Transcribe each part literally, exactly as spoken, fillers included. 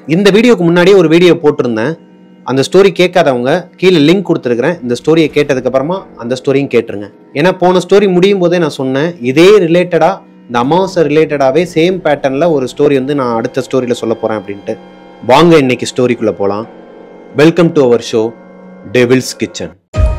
இந்த வீடியோக்கு முன்னாடியே ஒரு வீடியோ போட்டிருந்தேன். அந்த ஸ்டோரி கேட்காதவங்க கீழே லிங்க் கொடுத்துருக்கிறேன். இந்த ஸ்டோரியை கேட்டதுக்கு அப்புறமா அந்த ஸ்டோரியும் கேட்டுருங்க. ஏன்னா போன ஸ்டோரி முடியும் போதே நான் சொன்னேன், இதே ரிலேட்டடா இந்த அமாவாசை ரிலேட்டடாவே சேம் பேட்டர்ன்ல ஒரு ஸ்டோரி வந்து நான் அடுத்த ஸ்டோரியில சொல்ல போறேன் அப்படின்ட்டு. வாங்க இன்னைக்கு ஸ்டோரிக்குள்ள போலாம். Welcome to our show devil's kitchen.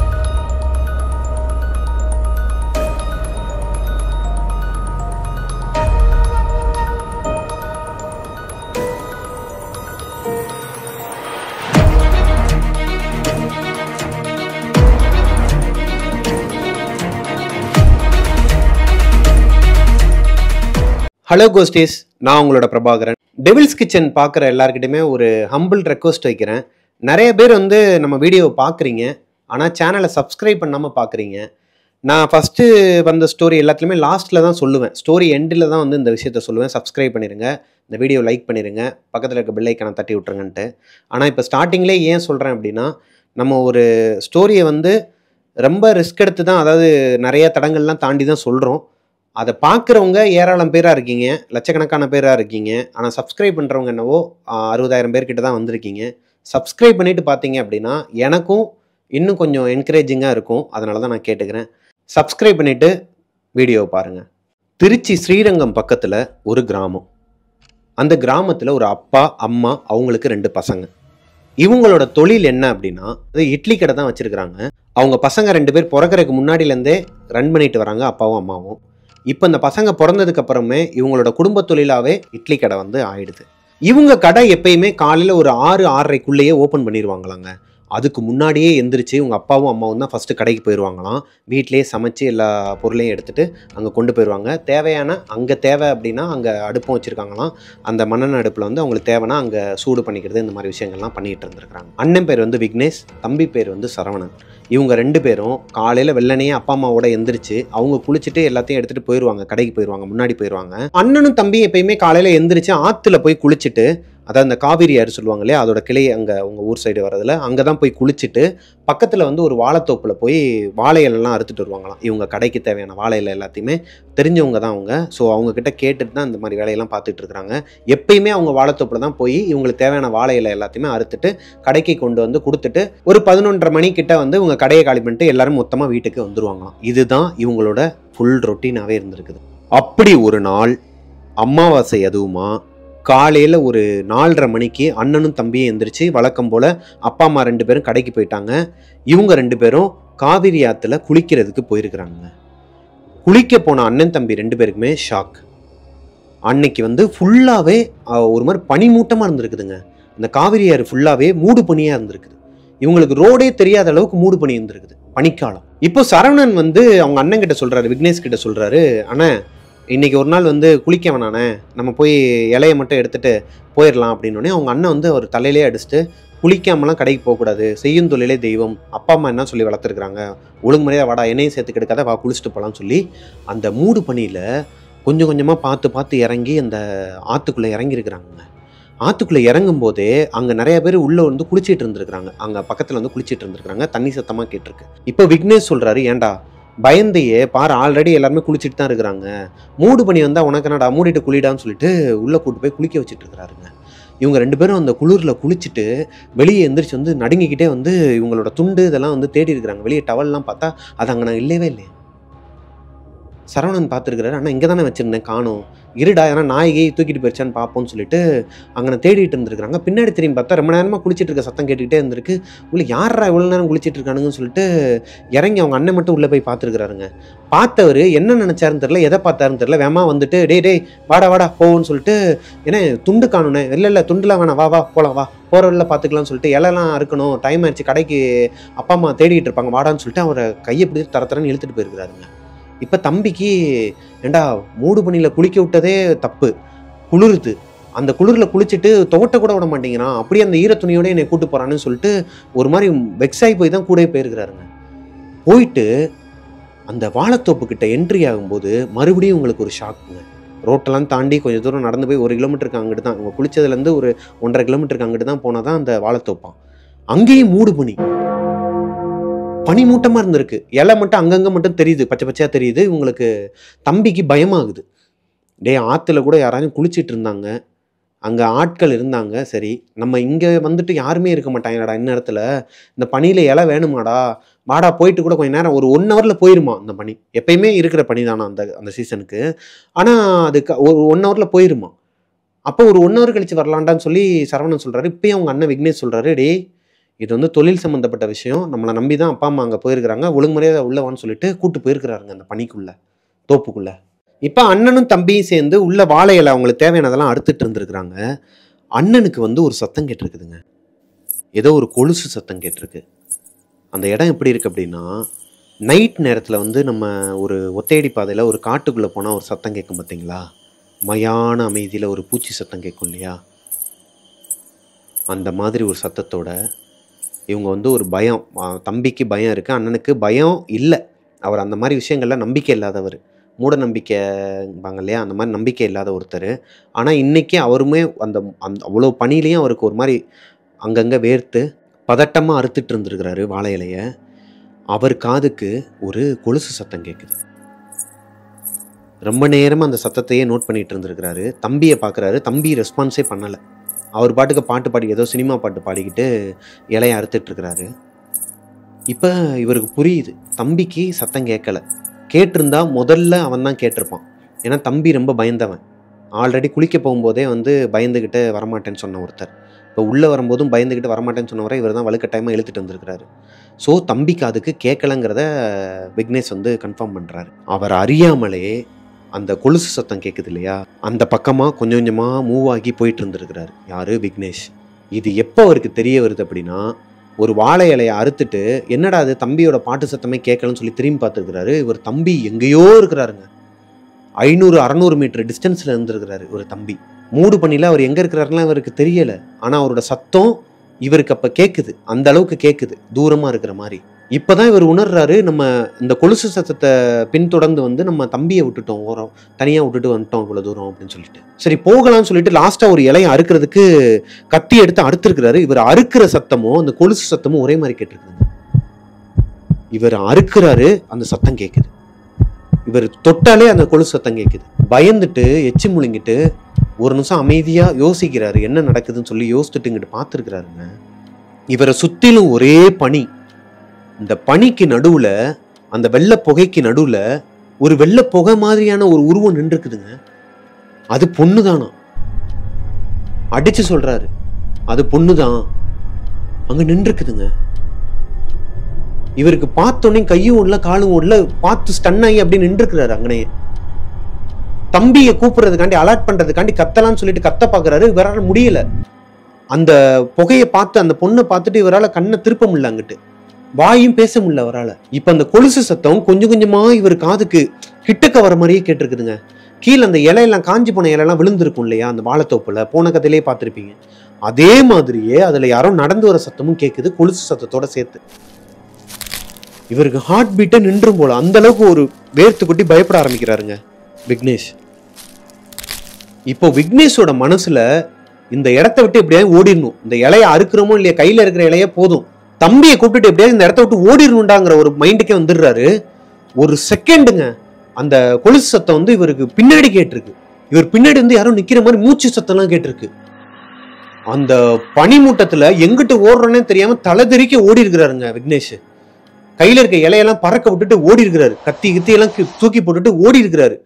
Hello ghosties, நான் உங்களோட பிரபாகரன். டெவில்ஸ் கிச்சன் பார்க்குற எல்லாருக்கிட்டையுமே ஒரு ஹம்பிள் ரெக்வஸ்ட் வைக்கிறேன். நிறைய பேர் வந்து நம்ம வீடியோவை பார்க்குறீங்க, ஆனால் சேனலை சப்ஸ்கிரைப் பண்ணாமல் பார்க்குறீங்க. நான் ஃபஸ்ட்டு வந்த ஸ்டோரி எல்லாத்துலேயுமே லாஸ்ட்டில் தான் சொல்லுவேன், ஸ்டோரி எண்டில் தான் வந்து இந்த விஷயத்த சொல்லுவேன். சப்ஸ்கிரைப் பண்ணிடுங்க, இந்த வீடியோ லைக் பண்ணிடுங்க, பக்கத்தில் இருக்க பெல் ஐக்கானை தட்டி விட்ருங்கன்ட்டு. ஆனால் இப்போ ஸ்டார்டிங்லேயே ஏன் சொல்கிறேன் அப்படின்னா, நம்ம ஒரு ஸ்டோரியை வந்து ரொம்ப ரிஸ்க் எடுத்து தான், அதாவது நிறைய தடங்கள்லாம் தாண்டி தான் சொல்கிறோம். அதை பார்க்குறவங்க ஏராளம் பேராக இருக்கீங்க, லட்சக்கணக்கான பேராக இருக்கீங்க. ஆனால் சப்ஸ்கிரைப் பண்ணுறவங்க என்னவோ அறுபதாயிரம் பேர்கிட்ட தான் வந்திருக்கீங்க. சப்ஸ்கிரைப் பண்ணிவிட்டு பார்த்தீங்க அப்படின்னா எனக்கும் இன்னும் கொஞ்சம் என்கரேஜிங்காக இருக்கும். அதனால தான் நான் கேட்டுக்கிறேன், சப்ஸ்கிரைப் பண்ணிவிட்டு வீடியோவை பாருங்கள். திருச்சி ஸ்ரீரங்கம் பக்கத்தில் ஒரு கிராமம். அந்த கிராமத்தில் ஒரு அப்பா அம்மா, அவங்களுக்கு ரெண்டு பசங்க. இவங்களோட தொழில் என்ன அப்படின்னா, அது இட்லி கடை தான் வச்சுருக்கிறாங்க. அவங்க பசங்க ரெண்டு பேர் பிறக்கிறதுக்கு முன்னாடியிலேருந்தே ரன் பண்ணிட்டு வராங்க, அப்பாவும் அம்மாவும். இப்போ இந்த பசங்க பிறந்ததுக்கு அப்புறமே இவங்களோட குடும்ப தொழிலாகவே இட்லி கடை வந்து ஆயிடுது. இவங்க கடை எப்பயுமே காலையில் ஒரு ஆறு ஆறரைக்குள்ளேயே ஓப்பன் பண்ணிடுவாங்களாங்க. அதுக்கு முன்னாடியே எந்திரிச்சு இவங்க அப்பாவும் அம்மாவும் தான் ஃபஸ்ட்டு கடைக்கு போயிடுவாங்களாம். வீட்டிலேயே சமைச்சு எல்லா பொருளையும் எடுத்துகிட்டு அங்கே கொண்டு போயிடுவாங்க. தேவையான அங்கே தேவை அப்படின்னா அங்கே அடுப்பும் வச்சுருக்காங்களாம். அந்த மண்ணெண்ணெய் அடுப்பில் வந்து அவங்களுக்கு தேவைன்னா அங்கே சூடு பண்ணிக்கிறது, இந்த மாதிரி விஷயங்கள்லாம் பண்ணிகிட்டு இருந்திருக்கிறாங்க. அண்ணன் பேர் வந்து விக்னேஷ், தம்பி பேர் வந்து சரவணன். இவங்க ரெண்டு பேரும் காலையில் வெள்ளனையே அப்பா அம்மாவோட எந்திரிச்சு அவங்க குளிச்சுட்டு எல்லாத்தையும் எடுத்துகிட்டு போயிடுவாங்க, கடைக்கு போயிடுவாங்க, முன்னாடி போயிடுவாங்க. அண்ணனும் தம்பி எப்பயுமே காலையில் எந்திரிச்சு ஆற்றுல போய் குளிச்சுட்டு, அதாவது அந்த காவிரி ஆறு சொல்லுவாங்க இல்லையா, அதோட கிளை அங்கே உங்கள் ஊர் சைடு வரதில் அங்கே தான் போய் குளிச்சுட்டு பக்கத்தில் வந்து ஒரு வாழைத்தோப்பில் போய் வாழை இலைலாம் அறுத்துட்டு வருவாங்களாம். இவங்க கடைக்கு தேவையான வாழை இலை எல்லாத்தையுமே தெரிஞ்சவங்க தான் அவங்க. ஸோ அவங்கக்கிட்ட கேட்டுட்டு தான் இந்த மாதிரி வேலையெல்லாம் பார்த்துட்டு இருக்கிறாங்க. எப்பயுமே அவங்க வாழைத்தோப்பில் தான் போய் இவங்களுக்கு தேவையான வாழை இலை எல்லாத்தையுமே அறுத்துட்டு கடைக்கு கொண்டு வந்து கொடுத்துட்டு ஒரு பதினொன்றரை மணிக்கிட்ட வந்து இவங்க கடையை காலி பண்ணிட்டு எல்லாரும் மொத்தமாக வீட்டுக்கு வந்துருவாங்களாம். இதுதான் இவங்களோட ஃபுல் ரொட்டீனாகவே இருந்திருக்குது. அப்படி ஒரு நாள் அமாவாசை அதுவுமா காலையில் ஒரு நாலரை மணிக்கு அண்ணனும் தம்பியும் எந்திரிச்சு வழக்கம் போல் அப்பா அம்மா ரெண்டு பேரும் கடைக்கு போயிட்டாங்க. இவங்க ரெண்டு பேரும் காவிரி ஆற்றுல குளிக்கிறதுக்கு போயிருக்கிறாங்க. குளிக்க போன அண்ணன் தம்பி ரெண்டு பேருக்குமே ஷாக். அன்னைக்கு வந்து ஃபுல்லாகவே ஒரு மாதிரி பனிமூட்டமாக இருந்திருக்குதுங்க. அந்த காவிரி ஆறு ஃபுல்லாகவே மூடு பனியாக இருந்திருக்குது. இவங்களுக்கு ரோடே தெரியாத அளவுக்கு மூடு பனி இருந்திருக்குது, பனிக்காலம். இப்போ சரவணன் வந்து அவங்க அண்ணன் கிட்ட சொல்கிறாரு, விக்னேஷ் கிட்ட சொல்கிறாரு, அண்ணன் இன்றைக்கி ஒரு நாள் வந்து குளிக்க வேணானே, நம்ம போய் இலையை மட்டும் எடுத்துகிட்டு போயிடலாம் அப்படின்னோடனே அவங்க அண்ணன் வந்து அவர் தலையிலே அடிச்சுட்டு, குளிக்காமலாம் கடைக்கு போகக்கூடாது, செய்யும் தொழிலே தெய்வம், அப்பா அம்மா என்ன சொல்லி வளர்த்துருக்குறாங்க, ஒழுங்கு முறையாக வாடா எண்ணெயும் சேர்த்து கெடுக்காத, வா குளிச்சுட்டு போகலான்னு சொல்லி அந்த மூடு பனியில் கொஞ்சம் கொஞ்சமாக பார்த்து பார்த்து இறங்கி அந்த ஆற்றுக்குள்ளே இறங்கியிருக்கிறாங்க. ஆற்றுக்குள்ளே இறங்கும் போதே அங்கே நிறைய பேர் உள்ளே வந்து குளிச்சிட்டு இருந்துருக்குறாங்க. அங்கே பக்கத்தில் வந்து குளிச்சிட்டு இருந்துருக்குறாங்க. தண்ணி சத்தமாக கேட்டிருக்கு. இப்போ விக்னேஷ் சொல்கிறாரு, ஏண்டா பயந்தையே பாரு, ஆல்ரெடி எல்லாருமே குளிச்சுட்டு தான் இருக்கிறாங்க, மூடு பனி வந்தால் உனக்கு என்னடா, மூடிட்டு குளிடான்னு சொல்லிட்டு உள்ளே கூட்டு போய் குளிக்க வச்சுட்டு இருக்கிறாருங்க. இவங்க ரெண்டு பேரும் அந்த குளிரில் குளிச்சுட்டு வெளியே எந்திரிச்சு வந்து நடுங்கிக்கிட்டே வந்து இவங்களோட துண்டு இதெல்லாம் வந்து தேடி இருக்கிறாங்க. வெளியே டவல்லாம் பார்த்தா அது அங்கே நான் இல்லவே இல்லை. சரவணன் பார்த்துருக்கிறாரு, ஆனால் இங்கே தானே வச்சுருந்தேன், காணும், இருடா ஏன்னா நாய்கை தூக்கிட்டு போயிடுச்சான்னு பார்ப்போம்னு சொல்லிட்டு அங்கே தேடிட்டு இருந்துருக்காங்க. பின்னாடி திரும்பி பார்த்தா ரொம்ப நேரமாக குளிச்சுட்டு இருக்க சத்தம் கேட்டுக்கிட்டே இருந்திருக்கு. உள்ள யாரா இவ்வளோ நேரம் குளிச்சுட்டு இருக்கானுங்கன்னு சொல்லிட்டு இறங்கி அவங்க அண்ணன் மட்டும் உள்ளே போய் பார்த்துருக்குறாருங்க. பார்த்தவர் என்ன நினச்சாருன்னு தெரில, எதை பார்த்தாருன்னு தெரில, வேமா வந்துட்டு டே டே வாடா வாடா போவோன்னு சொல்லிட்டு, ஏன்னா துண்டு காணுனே, இல்லை இல்லை துண்டுலாம் வேணாம், வா வா போகலாம், வா போகிற வழியில் பார்த்துக்கலாம்னு சொல்லிட்டு, இலைலாம் அறுக்கணும், டைம் ஆயிடுச்சு, கடைக்கு அப்பா அம்மா தேடிக்கிட்டு இருப்பாங்க, வாடான்னு சொல்லிட்டு அவரை கையை பிடிச்சி தர தரன்னு இழுத்துட்டு போயிருக்கிறாருங்க. இப்போ தம்பிக்கு, ஏண்டா மூடு பனியில் குளிக்க விட்டதே தப்பு, குளிருது, அந்த குளிரில் குளிச்சுட்டு துவட்ட கூட விட மாட்டேங்கிறான், அப்படியே அந்த ஈர துணியோட என்னை கூட்டு போகிறான்னு சொல்லிட்டு ஒரு மாதிரி வெக்ஸாகி போய் தான் கூட போயிருக்கிறாருங்க. போயிட்டு அந்த வாழைத்தோப்புக்கிட்ட என்ட்ரி ஆகும்போது மறுபடியும் உங்களுக்கு ஒரு ஷாக்குங்க. ரோட்டெல்லாம் தாண்டி கொஞ்சம் தூரம் நடந்து போய் ஒரு கிலோமீட்டருக்கு அங்கிட்டு தான், இவங்க குளிச்சதுலேருந்து ஒரு ஒன்றரை கிலோமீட்டருக்கு அங்கிட்டு தான் போனால் தான் அந்த வாழைத்தோப்பான். அங்கேயும் மூடு பனி, பனிமூட்டமாக இருந்திருக்கு. இலை மட்டும் அங்கங்கே மட்டும் தெரியுது, பச்சை பச்சையாக தெரியுது. இவங்களுக்கு தம்பிக்கு பயமாகுது. டே ஆற்றுல கூட யாராச்சும் குளிச்சுட்டு இருந்தாங்க, அங்கே ஆட்கள் இருந்தாங்க. சரி, நம்ம இங்கே வந்துட்டு யாருமே இருக்க மாட்டாங்கடா இந்நேரத்தில், இந்த பனியில் இலை வேணுமாடா, வாடா போயிட்டு கூட கொஞ்சம் நேரம் ஒரு ஒன் ஹவரில் போயிருமா அந்த பனி. எப்பயுமே இருக்கிற பனி தானே அந்த அந்த சீசனுக்கு. ஆனால் அதுக்கு ஒரு ஒன் ஹவரில் போயிருமா. அப்போ ஒரு ஒன் ஹவர் கழிச்சு வரலான்டான்னு சொல்லி சரவணன் சொல்கிறாரு. இப்பயும் அவங்க அண்ணன் விக்னேஷ் சொல்கிறாரு, டே இது வந்து தொழில் சம்மந்தப்பட்ட விஷயம், நம்மளை நம்பி தான் அப்பா அம்மா அங்கே போயிருக்கிறாங்க, ஒழுங்குமுறையாக உள்ளவான்னு சொல்லிட்டு கூட்டு போயிருக்கிறாருங்க அந்த பனிக்குள்ளே, தோப்புக்குள்ளே. இப்போ அண்ணனும் தம்பியும் சேர்ந்து உள்ள வாழை இலை அவங்களுக்கு தேவையானதெல்லாம் அறுத்துட்டு இருந்திருக்கிறாங்க. அண்ணனுக்கு வந்து ஒரு சத்தம் கேட்டிருக்குதுங்க. ஏதோ ஒரு கொலுசு சத்தம் கேட்டிருக்கு. அந்த இடம் எப்படி இருக்குது அப்படின்னா, நைட் நேரத்தில் வந்து நம்ம ஒரு ஒத்தையடி பாதையில் ஒரு காட்டுக்குள்ளே போனால் ஒரு சத்தம் கேட்கும் பார்த்தீங்களா, மயான அமைதியில் ஒரு பூச்சி சத்தம் கேட்கும் இல்லையா, அந்த மாதிரி ஒரு சத்தத்தோட இவங்க வந்து ஒரு பயம், தம்பிக்கு பயம் இருக்குது, அண்ணனுக்கு பயம் இல்லை. அவர் அந்த மாதிரி விஷயங்கள்ல நம்பிக்கை இல்லாதவர், மூட நம்பிக்கைப்பாங்க இல்லையா, அந்த மாதிரி நம்பிக்கை இல்லாத ஒருத்தர். ஆனால் இன்றைக்கி அவருமே அந்த அந்த அவ்வளோ பனிலையும் அவருக்கு ஒரு மாதிரி அங்கங்கே வேர்த்து பதட்டமாக அறுத்துட்டு இருந்துருக்கிறாரு வாழை இலையை. அவர் காதுக்கு ஒரு கொலுசு சத்தம் கேட்குது. ரொம்ப நேரமாக அந்த சத்தத்தையே நோட் பண்ணிட்டு இருந்திருக்கிறாரு. தம்பியை பார்க்குறாரு, தம்பி ரெஸ்பான்ஸே பண்ணலை. அவர் பாட்டுக்கு பாட்டு பாடி ஏதோ சினிமா பாட்டு பாடிக்கிட்டு இலையை அறுத்துட்ருக்கிறாரு. இப்போ இவருக்கு புரியுது, தம்பிக்கு சத்தம் கேட்கலை. கேட்டிருந்தா முதல்ல அவன் தான் கேட்டிருப்பான். ஏன்னா தம்பி ரொம்ப பயந்தவன். ஆல்ரெடி குளிக்க போகும்போதே வந்து பயந்துக்கிட்டு வரமாட்டேன்னு சொன்ன ஒருத்தர், இப்போ உள்ளே வரும்போதும் பயந்துக்கிட்டு வரமாட்டேன்னு சொன்னவரை இவர் தான் வலுக்கட்டாயமாக இழுத்துட்டு வந்திருக்கிறாரு. ஸோ தம்பிக்கு அதுக்கு கேட்கலைங்கிறத விக்னேஷ் வந்து கன்ஃபார்ம் பண்ணுறாரு. அவர் அறியாமலே அந்த கொலுசு சத்தம் கேட்குது இல்லையா, அந்த பக்கமாக கொஞ்சம் கொஞ்சமாக மூவ் ஆகி போயிட்டு இருந்துருக்கிறாரு யார், விக்னேஷ். இது எப்போ அவருக்கு தெரிய வருது அப்படின்னா, ஒரு வாழை இலையை அறுத்துட்டு என்னடா அது தம்பியோட பாட்டு சத்தமே கேட்கலன்னு சொல்லி திரும்பி பார்த்துருக்கிறாரு. இவர் தம்பி எங்கேயோ இருக்கிறாருங்க, ஐநூறு அறநூறு மீட்டர் டிஸ்டன்ஸில் இருந்துருக்கிறாரு ஒரு தம்பி. மூடு பண்ணியில் அவர் எங்கே இருக்கிறாருலாம் இவருக்கு தெரியலை. ஆனால் அவரோட சத்தம் இவருக்கு அப்போ கேட்குது, அந்த அளவுக்கு கேட்குது, தூரமாக இருக்கிற மாதிரி. இப்போ தான் இவர் உணர்றாரு, நம்ம இந்த கொலுசு சத்தத்தை பின்தொடர்ந்து வந்து நம்ம தம்பியை விட்டுட்டோம், ஓரம் தனியாக விட்டுட்டு வந்துட்டோம் இவ்வளோ தூரம் அப்படின்னு சொல்லிட்டு. சரி போகலான்னு சொல்லிட்டு லாஸ்ட்டாக ஒரு இலையை அறுக்கிறதுக்கு கத்தி எடுத்து அறுத்துருக்கிறாரு. இவர் அறுக்கிற சத்தமும் அந்த கொலுசு சத்தமும் ஒரே மாதிரி கேட்டிருக்குங்க. இவர் அறுக்கிறாரு, அந்த சத்தம் கேட்குது. இவர் தொட்டாலே அந்த கொலுசு சத்தம் கேட்குது. பயந்துட்டு எச்சி முழுங்கிட்டு ஒரு நிமிஷம் அமைதியாக யோசிக்கிறாரு, என்ன நடக்குதுன்னு சொல்லி யோசிச்சுட்டு இங்கிட்டு பார்த்துருக்கிறாருங்க. இவரை சுற்றிலும் ஒரே பனி. இந்த பனிக்கு நடுவில், அந்த வெள்ளை புகைக்கு நடுவில் ஒரு வெள்ளை புகை மாதிரியான ஒரு உருவம் நின்றுக்குதுங்க. அது பொண்ணுதானா, அடிச்சு சொல்றாரு, அது பொண்ணுதான் அங்க நின்றுக்குதுங்க. இவருக்கு பார்த்தோன்னே கையும் ஓடல காலும் ஓடல, பார்த்து ஸ்டன் ஆகி அப்படி நின்றுக்கிறாரு அங்கனே. தம்பியை கூப்பிடுறதுக்காண்டி அலர்ட் பண்றதுக்காண்டி கத்தலான்னு சொல்லிட்டு கத்த பாக்குறாரு, இவரால் முடியல. அந்த புகையை பார்த்து அந்த பொண்ணை பார்த்துட்டு இவரால் கண்ணை திருப்ப முடியல, அங்கிட்டு வாயும் பேச முடியல அவரால். இப்ப அந்த கொலுசு சத்தம் கொஞ்சம் கொஞ்சமா இவர் காதுக்கு கிட்டக்க வர மாதிரியே கேட்டிருக்குதுங்க. கீழே அந்த இலையெல்லாம் காஞ்சி போன இலையெல்லாம் விழுந்திருக்கும் இல்லையா அந்த வாழைத்தோப்புல, போன கதையிலே பார்த்துருப்பீங்க. அதே மாதிரியே அதுல யாரோ நடந்து வர சத்தமும் கேட்குது, கொலுசு சத்தத்தோட சேர்த்து. இவருக்கு ஹார்ட் பீட்டை நின்றும் போல, அந்த அளவுக்கு ஒரு வேர்த்து கொட்டி பயப்பட ஆரம்பிக்கிறாருங்க விக்னேஷ். இப்போ விக்னேஷோட மனசுல இந்த இடத்த விட்டு எப்படியாவது ஓடிடணும், இந்த இலையை அறுக்கிறோமோ இல்லையா, கையில இருக்கிற இலையே போதும், தம்பியை கூப்பிட்டு எப்படியாவது இந்த இடத்த விட்டு ஓடிடணுண்டாங்கிற ஒரு மைண்டுக்கே வந்துடுறாரு. ஒரு செகண்டுங்க அந்த கொலுசு சத்தம் வந்து இவருக்கு பின்னாடி கேட்டிருக்கு. இவர் பின்னாடி வந்து யாரும் நிக்கிற மாதிரி மூச்சு சத்தம்லாம் கேட்டிருக்கு. அந்த பனிமூட்டத்துல எங்கிட்டு ஓடுறோன்னே தெரியாம தலை தெறிக்க ஓடி இருக்கிறாருங்க விக்னேஷ். கையில இருக்க இலையெல்லாம் பறக்க விட்டுட்டு ஓடி இருக்கிறாரு, கத்தி கித்தி எல்லாம் தூக்கி போட்டுட்டு ஓடி இருக்கிறாரு.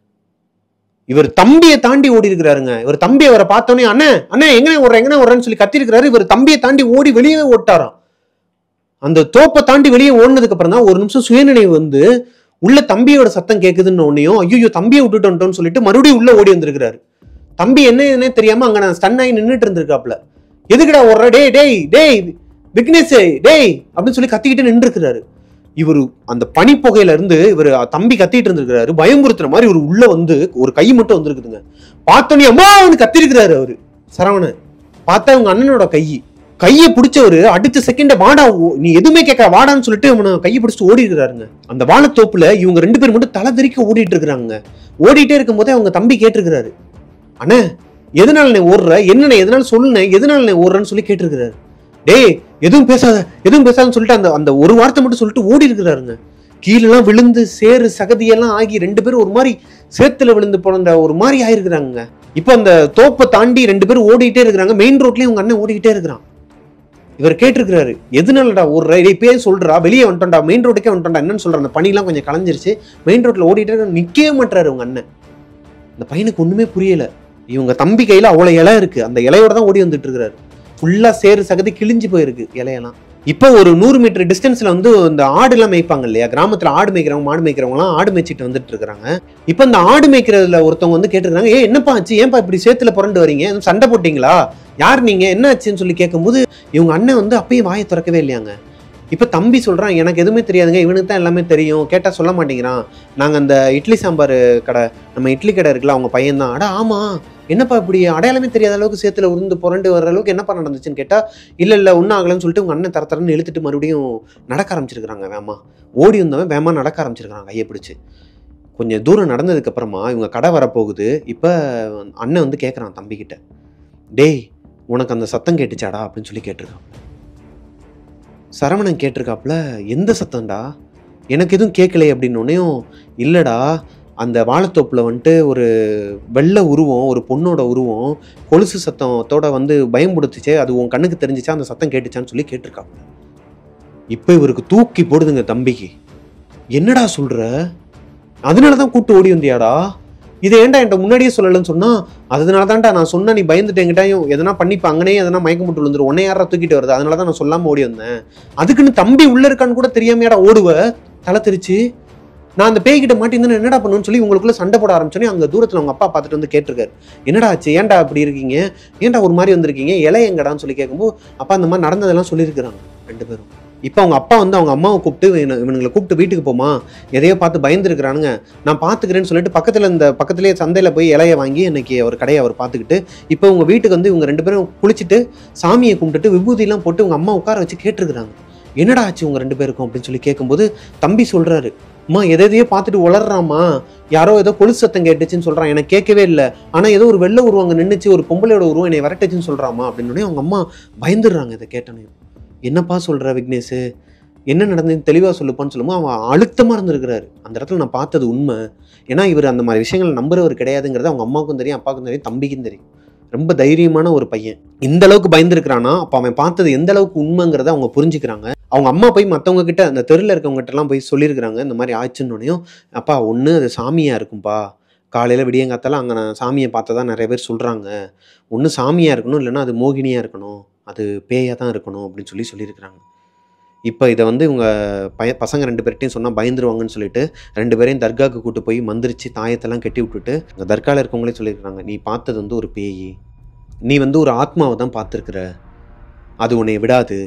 இவர் தம்பியை தாண்டி ஓடி இருக்கிறாருங்க. இவர் தம்பியை அவரை பார்த்தோன்னே அண்ணே அண்ணே எங்கனே ஓடுற எங்கனே ஓடுறேன்னு சொல்லி கத்தி இருக்கிறாரு. இவர் தம்பியை தாண்டி ஓடி வெளியே ஓட்டாராம். அந்த தோப்பை தாண்டி வெளியே ஓடினதுக்கு அப்புறம் தான் ஒரு நிமிஷம் சுயநினைவு வந்து உள்ள தம்பியோட சத்தம் கேட்குதுன்னு ஒன்னையும் ஐயோ தம்பியை விட்டுட்டு வந்துட்டோம்னு சொல்லிட்டு மறுபடியும் உள்ள ஓடி வந்திருக்கிறாரு. தம்பி என்ன தெரியாம அங்க நான் ஸ்டன் ஆகி நின்றுட்டு இருந்திருக்காப்ல. எதுக்குடா ஓடுற, டேய் டேய் டேய் விக்னேஷ் டேய் அப்படின்னு சொல்லி கத்திக்கிட்டு நின்று இருக்கிறாரு. இவரு அந்த பனி புகையில இருந்து இவர் தம்பி கத்திட்டு இருந்திருக்கிறாரு. பயமுறுத்துற மாதிரி இவர் உள்ள வந்து ஒரு கை மட்டும் வந்திருக்குதுங்க. பார்த்தோன்னே அம்மா கத்திருக்கிறாரு அவரு சரவணன். பார்த்தா அவங்க அண்ணனோட கை கையை பிடிச்சவரு அடுத்த செகண்ட வாடா நீ எதுவுமே கேட்க வாடான்னு சொல்லிட்டு அவனை கையை பிடிச்சிட்டு ஓடி இருக்கிறாருங்க. அந்த வாழைத்தோப்புல இவங்க ரெண்டு பேரும் மட்டும் தலை தெறிக்க ஓடிட்டு இருக்கிறாங்க. ஓடிட்டே இருக்கும் போதே அவங்க தம்பி கேட்டிருக்கிறாரு, அண்ணே எதனால நீ ஓடுற, என்னண்ணே எதனால சொல்லுண்ணே, எதனால நீ ஓடுறன்னு சொல்லி கேட்டிருக்கிறாரு. டேய் எதுவும் பேசாத எதுவும் பேசாதுன்னு சொல்லிட்டு அந்த அந்த ஒரு வார்த்தை மட்டும் சொல்லிட்டு ஓடி இருக்கிறாருங்க. கீழெல்லாம் விழுந்து சேறு சகதியெல்லாம் ஆகி ரெண்டு பேரும் ஒரு மாதிரி சேத்துல விழுந்து போன ஒரு மாதிரி ஆயிருக்கிறாங்க. இப்போ அந்த தோப்பை தாண்டி ரெண்டு பேரும் ஓடிக்கிட்டே இருக்கிறாங்க. மெயின் ரோட்லயும் உங்க அண்ணன் ஓடிக்கிட்டே இருக்கிறான். இவர் கேட்டிருக்கிறாரு, எதுனாலடா ஒரு இப்பயே சொல்றா, வெளியே வந்துட்டோம்டா, மெயின் ரோட்டுக்கே வந்துட்டோம்டா, என்னன்னு சொல்ற, அந்த பனிலாம் கொஞ்சம் கலைஞ்சிருச்சு, மெயின் ரோட்ல ஓடிட்டே நிக்கவே மாட்டாரு உங்க அண்ணன். அந்த பையனுக்கு ஒண்ணுமே புரியல. இவங்க தம்பி கையில அவ்வளவு இலை இருக்கு, அந்த இலையோட தான் ஓடி வந்துட்டு இருக்கிறாரு. ஃபுல்லா சேறு சகதி கிழிஞ்சு போயிருக்கு இலையெல்லாம். இப்போ ஒரு நூறு மீட்டர் டிஸ்டன்ஸ்ல வந்து இந்த ஆடு எல்லாம் மேய்ப்பாங்க இல்லையா, கிராமத்துல ஆடு மேய்க்கிறவங்க மாடு மேய்க்கிறவங்க எல்லாம் ஆடு மேய்ச்சிட்டு வந்துட்டு இருக்காங்க. இப்ப இந்த ஆடு மேய்க்கிறதுல ஒருத்தவங்க வந்து கேட்டுருக்காங்க, ஏ என்னப்பா ஆச்சு, ஏன்பா இப்படி சேத்துல புரண்டு வரீங்க, சண்டை போட்டீங்களா, யார் நீங்க, என்ன ஆச்சுன்னு சொல்லி கேட்கும்போது இவங்க அண்ணன் வந்து அப்பயே வாயை திறக்கவே இல்லையாங்க. இப்ப தம்பி சொல்றான், எனக்கு எதுவுமே தெரியாதுங்க, இவனுக்கு தான் எல்லாமே தெரியும், கேட்டா சொல்ல மாட்டேங்கிறான், நாங்க அந்த இட்லி சாம்பார் கடை, நம்ம இட்லி கடை இருக்குல்ல, அவங்க பையன் தான். அடா ஆமா, என்னப்பா இப்படி அடையாளமே தெரியாத அளவுக்கு சேத்துல உருந்து புரண்டு வர்ற அளவுக்கு என்னப்பா நடந்துச்சுன்னு கேட்டா, இல்ல இல்ல ஒன்னும் ஆகலன்னு சொல்லிட்டு உங்க அண்ணன் தர தரன்னு இழுத்துட்டு மறுபடியும் நடக்க ஆரம்பிச்சிருக்காங்க. வேமா ஓடி வந்தவன் வேமா நடக்க ஆரம்பிச்சிருக்காங்க கையை பிடிச்சு. கொஞ்சம் தூரம் நடந்ததுக்கு அப்புறமா இவங்க கடை வரப்போகுது. இப்ப அண்ணன் வந்து கேட்கறான் தம்பிக்கிட்ட, டேய் உனக்கு அந்த சத்தம் கேட்டுச்சாடா அப்படின்னு சொல்லி கேட்டிருக்கான். சரவணன் கேட்டிருக்காப்புல, எந்த சத்தம்டா, எனக்கு எதுவும் கேட்கலையே அப்படின்னோடனையும், இல்லடா அந்த வாழைத்தோப்புல வந்துட்டு ஒரு வெள்ளை உருவம், ஒரு பொண்ணோட உருவம் கொலுசு சத்தத்தோட வந்து பயம்படுத்துச்சே, அது உன் கண்ணுக்கு தெரிஞ்சிச்சா, அந்த சத்தம் கேட்டுச்சான்னு சொல்லி கேட்டிருக்காப்புல. இப்போ இவருக்கு தூக்கி போடுதுங்க தம்பிக்கு. என்னடா சொல்ற, அதனாலதான் கூட்டு ஓடி வந்தியாடா, இதை ஏன்டா என்கிட்ட முன்னாடியே சொல்லலன்னு சொன்னா, அதனால தான்டா நான் சொன்னா நீ பயந்துட்டு என்கிட்டயும் எதனா பண்ணிப்ப, அங்கனே எதனா மயக்க முட்டு விழுந்துரும், உன்னை யாரா தூக்கிட்டு வருது, அதனாலதான் நான் சொல்லாம ஓடி வந்தேன், அதுக்குன்னு தம்பி உள்ள இருக்கான்னு கூட தெரியாமையாடா ஓடுவ, தலை தெரிச்சு, நான் அந்த பேய்கிட்ட மாட்டிருந்தேன்னு என்னடா பண்ணுன்னு சொல்லி உங்களுக்குள்ள சண்டை போட ஆரம்பிச்சோன்னே அங்க தூரத்துல அவங்க அப்பா பார்த்துட்டு வந்து கேட்டிருக்காரு, என்னடா ஆச்சு, ஏன்டா அப்படி இருக்கீங்க, ஏன்டா ஒரு மாதிரி வந்திருக்கீங்க, இலை எங்கடான்னு சொல்லி கேட்கும்போது அப்பா இந்த மாதிரி நடந்ததெல்லாம் சொல்லியிருக்கிறாங்க ரெண்டு பேரும். இப்போ அவங்க அப்பா வந்து அவங்க அம்மாவை கூப்பிட்டு, இவனுங்களை கூப்பிட்டு வீட்டுக்கு போமா, எதையோ பார்த்து பயந்துருக்கிறானுங்க, நான் பார்த்துக்கிறேன்னு சொல்லிட்டு பக்கத்தில் இந்த பக்கத்துலேயே சந்தையில் போய் இலையை வாங்கி இன்னைக்கு அவர் கடையை அவர் பார்த்துக்கிட்டு, இப்போ உங்க வீட்டுக்கு வந்து இவங்க ரெண்டு பேரும் குளிச்சுட்டு சாமியை கும்பிட்டுட்டு விபூதியெல்லாம் போட்டு உங்க அம்மா உட்கார வச்சு கேட்டிருக்கிறாங்க, என்னடா ஆச்சு உங்க ரெண்டு பேருக்கும் அப்படின்னு சொல்லி கேட்கும்போது தம்பி சொல்றாரு, அம்மா எதையோ பார்த்துட்டு வளர்றாமா, யாரோ ஏதோ கொலுசு சத்தம் கேட்டுச்சுன்னு சொல்றான், எனக்கு கேட்கவே இல்லை, ஆனா ஏதோ ஒரு வெள்ளை உருவம் அங்கே நின்றுச்சு, ஒரு பொம்பளையோட உருவம் என்னை விரட்டுச்சுன்னு சொல்றாமா அப்படின்னு அவங்க அம்மா பயந்துடுறாங்க. இதை கேட்டனையும், என்னப்பா சொல்ற விக்னேஷ், என்ன நடந்ததுன்னு தெளிவா சொல்லுப்பான்னு சொல்லும்போது அவன் அழுத்தமா இருந்திருக்கிறாரு, அந்த இடத்துல நான் பார்த்தது உண்மை, ஏன்னா இவர் அந்த மாதிரி விஷயங்கள் நம்புறவர் கிடையாதுங்கிறது அவங்க அம்மாவுக்கும் தெரியும், அப்பாவுக்கும் தெரியும், தம்பிக்கும் தெரியும், ரொம்ப தைரியமான ஒரு பையன், இந்த அளவுக்கு பயந்துருக்கிறானா அப்ப அவன் பார்த்தது எந்த அளவுக்கு உண்மைங்கிறத அவங்க புரிஞ்சுக்கிறாங்க. அவங்க அம்மா போய் மற்றவங்க கிட்ட, அந்த தெருவில் இருக்கவங்க கிட்ட எல்லாம் போய் சொல்லியிருக்கிறாங்க, இந்த மாதிரி ஆச்சுன்னொன்னையும், அப்பா ஒன்று அது சாமியா இருக்கும்பா, காலையில் விடியங்காத்தால அங்கே நான் சாமியை பார்த்ததா நிறைய பேர் சொல்கிறாங்க, ஒன்று சாமியாக இருக்கணும், இல்லைன்னா அது மோகினியாக இருக்கணும், அது பேயாக தான் இருக்கணும் அப்படின்னு சொல்லி சொல்லியிருக்கிறாங்க. இப்போ இதை வந்து இவங்க பய பசங்க ரெண்டு பேர்ட்டையும் சொன்னால் பயந்துருவாங்கன்னு சொல்லிட்டு ரெண்டு பேரையும் தர்காவுக்கு கூட்டு போய் மந்திரிச்சு தாயத்தெல்லாம் கட்டி விட்டுட்டு அங்கே தர்காவில் இருக்கவங்களே சொல்லியிருக்கிறாங்க, நீ பார்த்தது வந்து ஒரு பேய், நீ வந்து ஒரு ஆத்மாவை தான் பார்த்துருக்குற, அது உன்னை விடாது,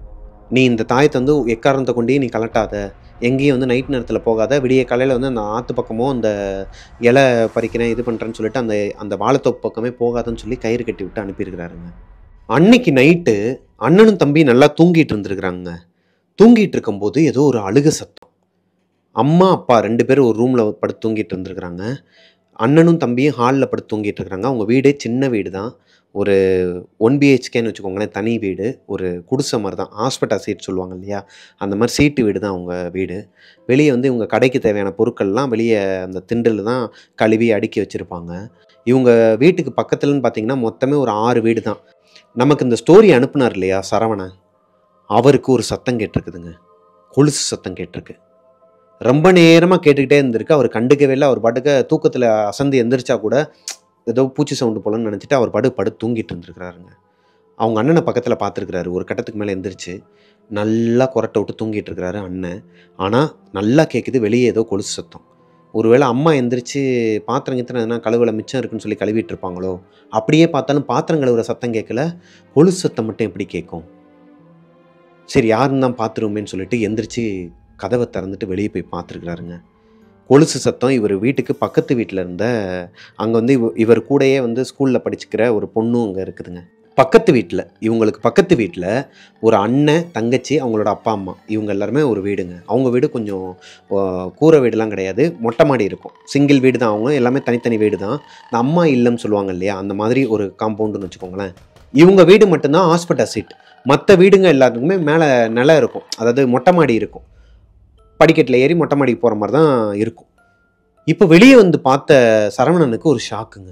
நீ இந்த தாயத்தை வந்து எக்காரணத்தை கொண்டே நீ கலட்டாத, எங்கேயும் வந்து நைட் நேரத்தில் போகாத, விடிய காலையில் வந்து அந்த ஆற்று பக்கமோ அந்த இலை பறிக்கிறேன் இது பண்ணுறேன்னு சொல்லிட்டு அந்த அந்த வாழைத்தோப்பு பக்கமே போகாதன்னு சொல்லி கயிறு கட்டி விட்டு அனுப்பியிருக்கிறாருங்க. அன்னைக்கு நைட்டு அண்ணனும் தம்பி நல்லா தூங்கிட்டு இருந்திருக்கிறாங்க. தூங்கிட்டு இருக்கும்போது ஏதோ ஒரு அழுக சத்தம், அம்மா அப்பா ரெண்டு பேரும் ஒரு ரூமில் படுத்து தூங்கிட்டு இருந்திருக்கிறாங்க, அண்ணனும் தம்பியும் ஹாலில் படுத்து தூங்கிட்டு இருக்கிறாங்க. அவங்க வீடே சின்ன வீடு தான், ஒரு ஒன் பிஹெச்கேன்னு வச்சுக்கோங்களேன், தனி வீடு, ஒரு குடிசை மாதிரி தான், ஹாஸ்பிட்டல் சீட் சொல்லுவாங்க இல்லையா, அந்த மாதிரி சீட்டு வீடு தான் அவங்க வீடு. வெளியே வந்து இவங்க கடைக்கு தேவையான பொருட்கள்லாம் வெளியே அந்த திண்டில் தான் கழுவி அடுக்கி வச்சுருப்பாங்க. இவங்க வீட்டுக்கு பக்கத்துலன்னு பார்த்தீங்கன்னா மொத்தமே ஒரு ஆறு வீடு தான். நமக்கு இந்த ஸ்டோரி அனுப்புனார் இல்லையா சரவணன், அவருக்கு ஒரு சத்தம் கேட்டிருக்குதுங்க, கொலுசு சத்தம் கேட்டிருக்கு, ரொம்ப நேரமாக கேட்டுக்கிட்டே இருந்திருக்கு, அவர் கண்டுக்கவே இல்லை, அவர் பாட்டுக்க தூக்கத்தில் அசந்து எந்திரிச்சா கூட ஏதோ பூச்சி சவுண்டு போலன்னு நினச்சிட்டு அவர் படு படு தூங்கிட்டு இருந்திருக்கிறாருங்க. அவங்க அண்ணனை பக்கத்தில் பார்த்துருக்கிறாரு, ஒரு கட்டத்துக்கு மேலே எந்திரிச்சு நல்லா குரட்டை விட்டு தூங்கிட்டு இருக்கிறாரு அண்ணன். ஆனால் நல்லா கேட்குது வெளியே ஏதோ கொலுசு சத்தம். ஒருவேளை அம்மா எந்திரிச்சு பாத்திரம் கித்திரம் எதனா கழுவுல மிச்சம் இருக்குன்னு சொல்லி கழுவிட்டு இருப்பாங்களோ, அப்படியே பார்த்தாலும் பாத்திரம் கழுவுற சத்தம் கேட்கல, கொலுசு சத்தம் மட்டும் எப்படி கேட்கும், சரி யாருன்னு தான் பார்த்துருவோமேன்னு சொல்லிட்டு எந்திரிச்சு கதவை திறந்துட்டு வெளியே போய் பார்த்துருக்குறாருங்க. கொலுசு சத்தம் இவர் வீட்டுக்கு பக்கத்து வீட்டில் இருந்த, அங்கே வந்து இவ இவர் கூடயே வந்து ஸ்கூலில் படிச்சுக்கிற ஒரு பொண்ணும் அங்கே இருக்குதுங்க. பக்கத்து வீட்டில், இவங்களுக்கு பக்கத்து வீட்டில் ஒரு அண்ணன் தங்கச்சி அவங்களோட அப்பா அம்மா இவங்க எல்லாருமே ஒரு வீடுங்க. அவங்க வீடு கொஞ்சம் கூரை வீடுலாம் கிடையாது, மொட்டை மாடி இருக்கும், சிங்கிள் வீடு தான், அவங்க எல்லாமே தனித்தனி வீடு தான். இந்த அம்மா இல்லைன்னு சொல்லுவாங்க இல்லையா, அந்த மாதிரி ஒரு காம்பவுண்டுன்னு வச்சுக்கோங்களேன். இவங்க வீடு மட்டும்தான் ஹாஸ்பிட்டல் சீட், மற்ற வீடுங்க எல்லாத்துக்குமே மேலே நிலம் இருக்கும், அதாவது மொட்டை மாடி இருக்கும், படிக்கட்டில் ஏறி மொட்டை மாடிக்கு போகிற மாதிரி தான் இருக்கும். இப்போ வெளியே வந்து பார்த்த சரவணனுக்கு ஒரு ஷாக்குங்க.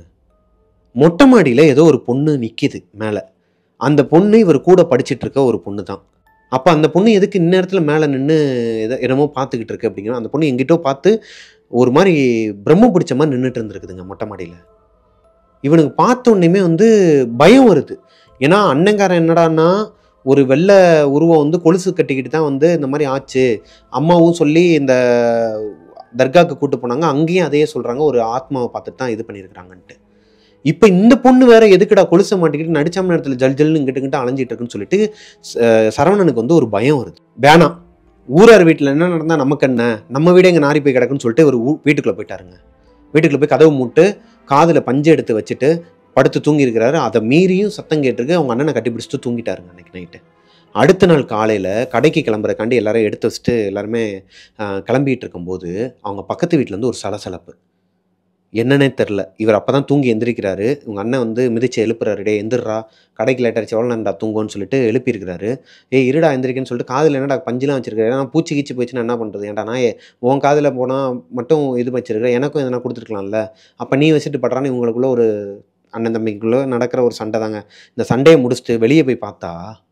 மொட்டை மாடியில் ஏதோ ஒரு பொண்ணு நிற்கிது மேலே. அந்த பொண்ணு இவர் கூட படிச்சுட்டு இருக்க ஒரு பொண்ணு தான். அப்போ அந்த பொண்ணு எதுக்கு இந்நேரத்தில் மேலே நின்று எதோ என்னமோ பார்த்துக்கிட்டு இருக்கு அப்படிங்கிற அந்த பொண்ணு எங்கிட்டோ பார்த்து ஒரு மாதிரி பிரம்ம பிடிச்ச மாதிரி நின்றுட்டு இருந்துருக்குதுங்க மொட்டை மாடியில். இவனுக்கு பார்த்த உடனேயுமே வந்து பயம் வருது. ஏன்னா அண்ணங்காரன் என்னடான்னா ஒரு வெள்ளை உருவம் வந்து கொலுசு கட்டிக்கிட்டு தான் வந்து இந்த மாதிரி ஆச்சு, அம்மாவும் சொல்லி இந்த தர்காவுக்கு கூட்டு போனாங்க, அங்கேயும் அதையே சொல்கிறாங்க, ஒரு ஆத்மாவை பார்த்துட்டு தான் இது பண்ணியிருக்கிறாங்கன்ட்டு. இப்போ இந்த பொண்ணு வேற எதுக்குடா கொலுசை மாட்டிக்கிட்டு நடிச்சாம நேரத்தில் ஜல் ஜல்னு இங்கிட்டு அலைஞ்சிட்டு இருக்குன்னு சொல்லிட்டு சரவணனுக்கு வந்து ஒரு பயம் வருது. வேணாம், ஊரார் வீட்டில் என்ன நடந்தால் நமக்கு என்ன, நம்ம வீடு எங்கே நாரி போய் கிடக்குன்னு சொல்லிட்டு ஒரு வீட்டுக்குள்ளே போயிட்டாருங்க. வீட்டுக்குள்ளே போய் கதவு மூட்டு காதில் பஞ்சு எடுத்து வச்சுட்டு படுத்து தூங்கி இருக்கிறாரு. அதை மீறியும் சத்தம் கேட்டிருக்கு. அவங்க அண்ணனை கட்டி பிடிச்சிட்டு தூங்கிட்டாருங்க அன்னைக்கு நைட்டு. அடுத்த நாள் காலையில் கடைக்கு கிளம்புறக்காண்டி எல்லாரும் எடுத்து வச்சுட்டு எல்லாருமே கிளம்பிட்டு இருக்கும்போது அவங்க பக்கத்து வீட்டிலேருந்து ஒரு சலசலப்பு. என்னன்னே தெரில. இவர் அப்போ தான் தூங்கி எந்திரிக்கிறாரு. இவங்க அண்ணன் வந்து மிதிச்சு எழுப்புறாரு. டே எந்திரா, கடைக்கு லேட்டாச்சு, எவ்வளோ நேரம்டா தூங்குன்னு சொல்லிட்டு எழுப்பியிருக்கிறாரு. ஏய் இருடா எந்திரிக்கன்னு சொல்லிட்டு காதில் என்னடா பஞ்சுலாம் வச்சிருக்காரு. ஏன்னா பூச்சி கீச்சி போயிடுச்சுன்னா என்ன பண்ணுறது, ஏன்டா நான் உன் காதில் போனால் மட்டும் இது வச்சிருக்கிறேன், எனக்கும் எதனா கொடுத்துருக்கலாம்ல, அப்போ நீ வச்சுட்டு படுறான்னு இவங்களுக்குள்ள ஒரு அண்ணன் தம்பிக்குள்ளே நடக்கிற ஒரு சண்டை தாங்க. இந்த சண்டையை முடிச்சுட்டு வெளியே போய் பார்த்தா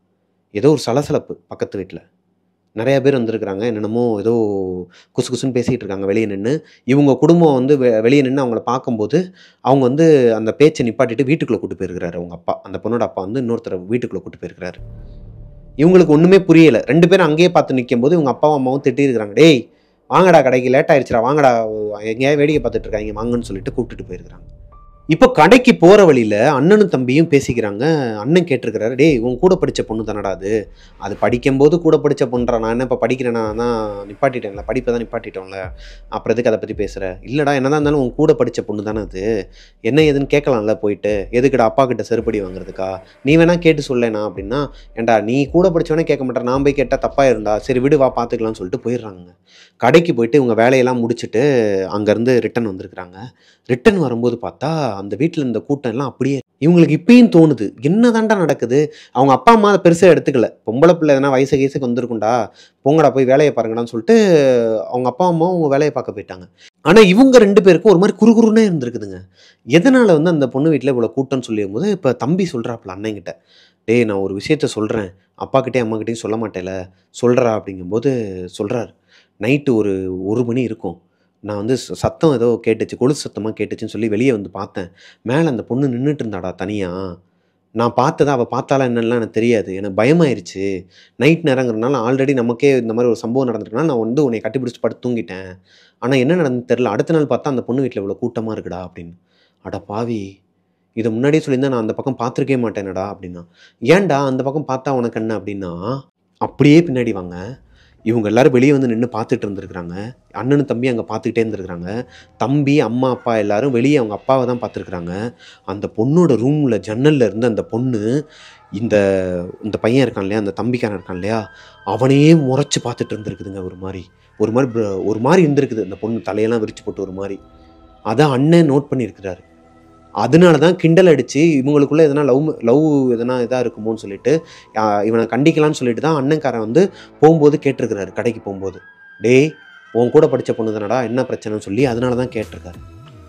ஏதோ ஒரு சலசலப்பு. பக்கத்து வீட்டில் நிறையா பேர் வந்திருக்கிறாங்க. என்னென்னமோ ஏதோ குசு குசுன்னு பேசிகிட்டு இருக்காங்க வெளியே நின்று. இவங்க குடும்பம் வந்து வெ வெளியே நின்று அவங்கள பார்க்கும்போது அவங்க வந்து அந்த பேச்சை நிப்பாட்டிட்டு வீட்டுக்குள்ளே கூட்டு போயிருக்கிறாரு அவங்க அப்பா. அந்த பொண்ணோட அப்பா வந்து இன்னொருத்தர் வீட்டுக்குள்ளே கூட்டு போயிருக்கிறாரு. இவங்களுக்கு ஒன்றுமே புரியலை. ரெண்டு பேரும் அங்கேயே பார்த்து நிற்கும் போது இவங்க அப்பாவும் அம்மாவும் திட்டிருக்கிறாங்க. டேய் வாங்கடா, கடைக்கு லேட் ஆயிடுச்சுடா, வாங்கடா, எங்கேயாவது வேடிக்கை பார்த்துட்டு இருக்காங்க வாங்கன்னு சொல்லிட்டு கூப்பிட்டுட்டு போயிருக்கிறாங்க. இப்போ கடைக்கு போகிற வழியில் அண்ணனும் தம்பியும் பேசிக்கிறாங்க. அண்ணன் கேட்டிருக்கிறாரு, டேய் உன் கூட படித்த பொண்ணு தானடா அது, அது படிக்கும்போது கூட படித்த பொண்ணுறா, நான் என்ன இப்போ படிக்கிறேன்னா தான் நிப்பாட்டிட்டேன்ல, படிப்பை தான் நிப்பாட்டிட்டோம்ல, அப்புறம் எதுக்கு அதை பற்றி பேசுகிற? இல்லைடா என்னதான் இருந்தாலும் உன் கூட படித்த பொண்ணு தானே அது, என்ன ஏதுன்னு கேட்கலாம்ல போயிட்டு, எதுக்குடா அப்பா கிட்ட செருப்படி வாங்குறதுக்கா, நீ வேணா கேட்டு சொல்லேண்ணா அப்படின்னா, ஏன்டா நீ கூட படித்தவனே கேட்க மாட்டேன், நான் போய் கேட்டால் தப்பாக இருந்தா, சரி விடு வா பார்த்துக்கலாம்னு சொல்லிட்டு போயிடுறாங்க. கடைக்கு போயிட்டு இவங்க வேலையெல்லாம் முடிச்சுட்டு அங்கேருந்து ரிட்டன் வந்திருக்கிறாங்க. ரிட்டன் வரும்போது பார்த்தா அந்த வீட்டில் இருந்த கூட்டம் எல்லாம் அப்படியே. இவங்களுக்கு இப்பயும் தோணுது, என்ன தாண்டா நடக்குது, அவங்க அப்பா அம்மா அதை பெருசாக எடுத்துக்கல, பொம்பளை பிள்ளை எதனா வயசு வயசுக்கு வந்திருக்குண்டா, போங்கடா போய் வேலையை பாருங்கடான்னு சொல்லிட்டு அவங்க அப்பா அம்மாவும் அவங்க வேலையை பார்க்க போயிட்டாங்க. ஆனால் இவங்க ரெண்டு பேருக்கும் ஒரு மாதிரி குறுகுறுன்னே இருந்திருக்குதுங்க. எதனால் வந்து அந்த பொண்ணு வீட்டில் இவ்வளோ கூட்டம்னு சொல்லியும் போது இப்போ தம்பி சொல்கிறாப்புல அண்ணங்கிட்ட, டேய் நான் ஒரு விஷயத்த சொல்கிறேன், அப்பாக்கிட்டே அம்மாக்கிட்டையும் சொல்ல மாட்டேல, சொல்கிறா அப்படிங்கும்போது சொல்கிறார், நைட்டு ஒரு ஒரு மணி இருக்கும், நான் வந்து சத்தம் ஏதோ கேட்டுச்சு, கொலுசு சத்தமாக கேட்டுச்சுன்னு சொல்லி வெளியே வந்து பார்த்தேன், மேலே அந்த பொண்ணு நின்றுட்டு இருந்தாடா தனியாக, நான் பார்த்ததா அவள் பார்த்தாலா என்னெல்லாம் எனக்கு தெரியாது, எனக்கு பயமாயிருச்சு, நைட் நேரங்கிறனால ஆல்ரெடி நமக்கே இந்த மாதிரி ஒரு சம்பவம் நடந்திருக்கனால நான் வந்து உன்னை கட்டி பிடிச்சி படுத்து தூங்கிட்டேன், ஆனால் என்ன நடந்து தெரில, அடுத்த நாள் பார்த்தா அந்த பொண்ணு வீட்டில் இவ்வளோ கூட்டமாக இருக்குடா அப்படின்னு. அட பாவி, இதை முன்னாடியே சொல்லியிருந்தா நான் அந்த பக்கம் பார்த்துருக்கே மாட்டேனடா அப்படின்னா. ஏன்டா அந்த பக்கம் பார்த்தா உனக்கு என்ன அப்படின்னா, அப்படியே பின்னாடி வாங்க, இவங்க எல்லாரும் வெளியே வந்து நின்று பார்த்துட்டு இருந்திருக்கிறாங்க. அண்ணனும் தம்பி அங்கே பார்த்துக்கிட்டே இருந்திருக்கிறாங்க. தம்பி அம்மா அப்பா எல்லாரும் வெளியே அவங்க அப்பாவை தான் பார்த்துருக்குறாங்க. அந்த பொண்ணோட ரூமில் ஜன்னலில் இருந்து அந்த பொண்ணு இந்த இந்த பையன் இருக்கான் இல்லையா, அந்த தம்பிக்காரன் இருக்கான் இல்லையா, அவனையே முறைச்சி பார்த்துட்டு இருந்திருக்குதுங்க. ஒரு மாதிரி ஒரு மாதிரி ஒரு மாதிரி இருந்திருக்குது அந்த பொண்ணு, தலையெல்லாம் விரிச்சு போட்டு ஒரு மாதிரி. அதான் அண்ணன் நோட் பண்ணியிருக்கிறாரு. அதனால தான் கிண்டல் அடித்து இவங்களுக்குள்ளே எதனா லவ் லவ் எதனா இதாக இருக்குமோன்னு சொல்லிட்டு இவனை கண்டிக்கலான்னு சொல்லிட்டு தான் அண்ணன்காரன் வந்து போகும்போது கேட்டிருக்கிறாரு. கடைக்கு போகும்போது, டேய் உன் கூட படித்த பொண்ணு தானடா, என்ன பிரச்சனைன்னு சொல்லி அதனால தான் கேட்டிருக்காரு.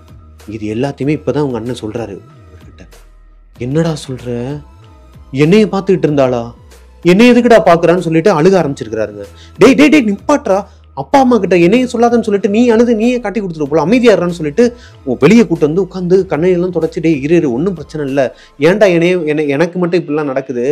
இது எல்லாத்தையுமே இப்போ தான் உங்கள் அண்ணன் சொல்கிறாரு இவர்கிட்ட. என்னடா சொல்கிற, என்னைய பார்த்துக்கிட்டு இருந்தாளா, என்னை எதுக்குடா பார்க்குறான்னு சொல்லிட்டு அழுக ஆரம்பிச்சிருக்கிறாருங்க. டேய் டே டே நிப்பாட்றா, அப்பா அம்மா கிட்ட என்னைய சொல்லாதன்னு சொல்லிட்டு நீ அழுது நீயே காட்டி கொடுத்துட்டு போல, அமைதியாடுறான்னு சொல்லிட்டு வெளியே கூட்டு வந்து உட்காந்து கண்ணையெல்லாம் தொடச்சி, டே இரு இரு ஒன்றும் பிரச்சனை இல்லை, ஏன்டா என்னைய என்ன எனக்கு மட்டும் இப்படிலாம் நடக்குது,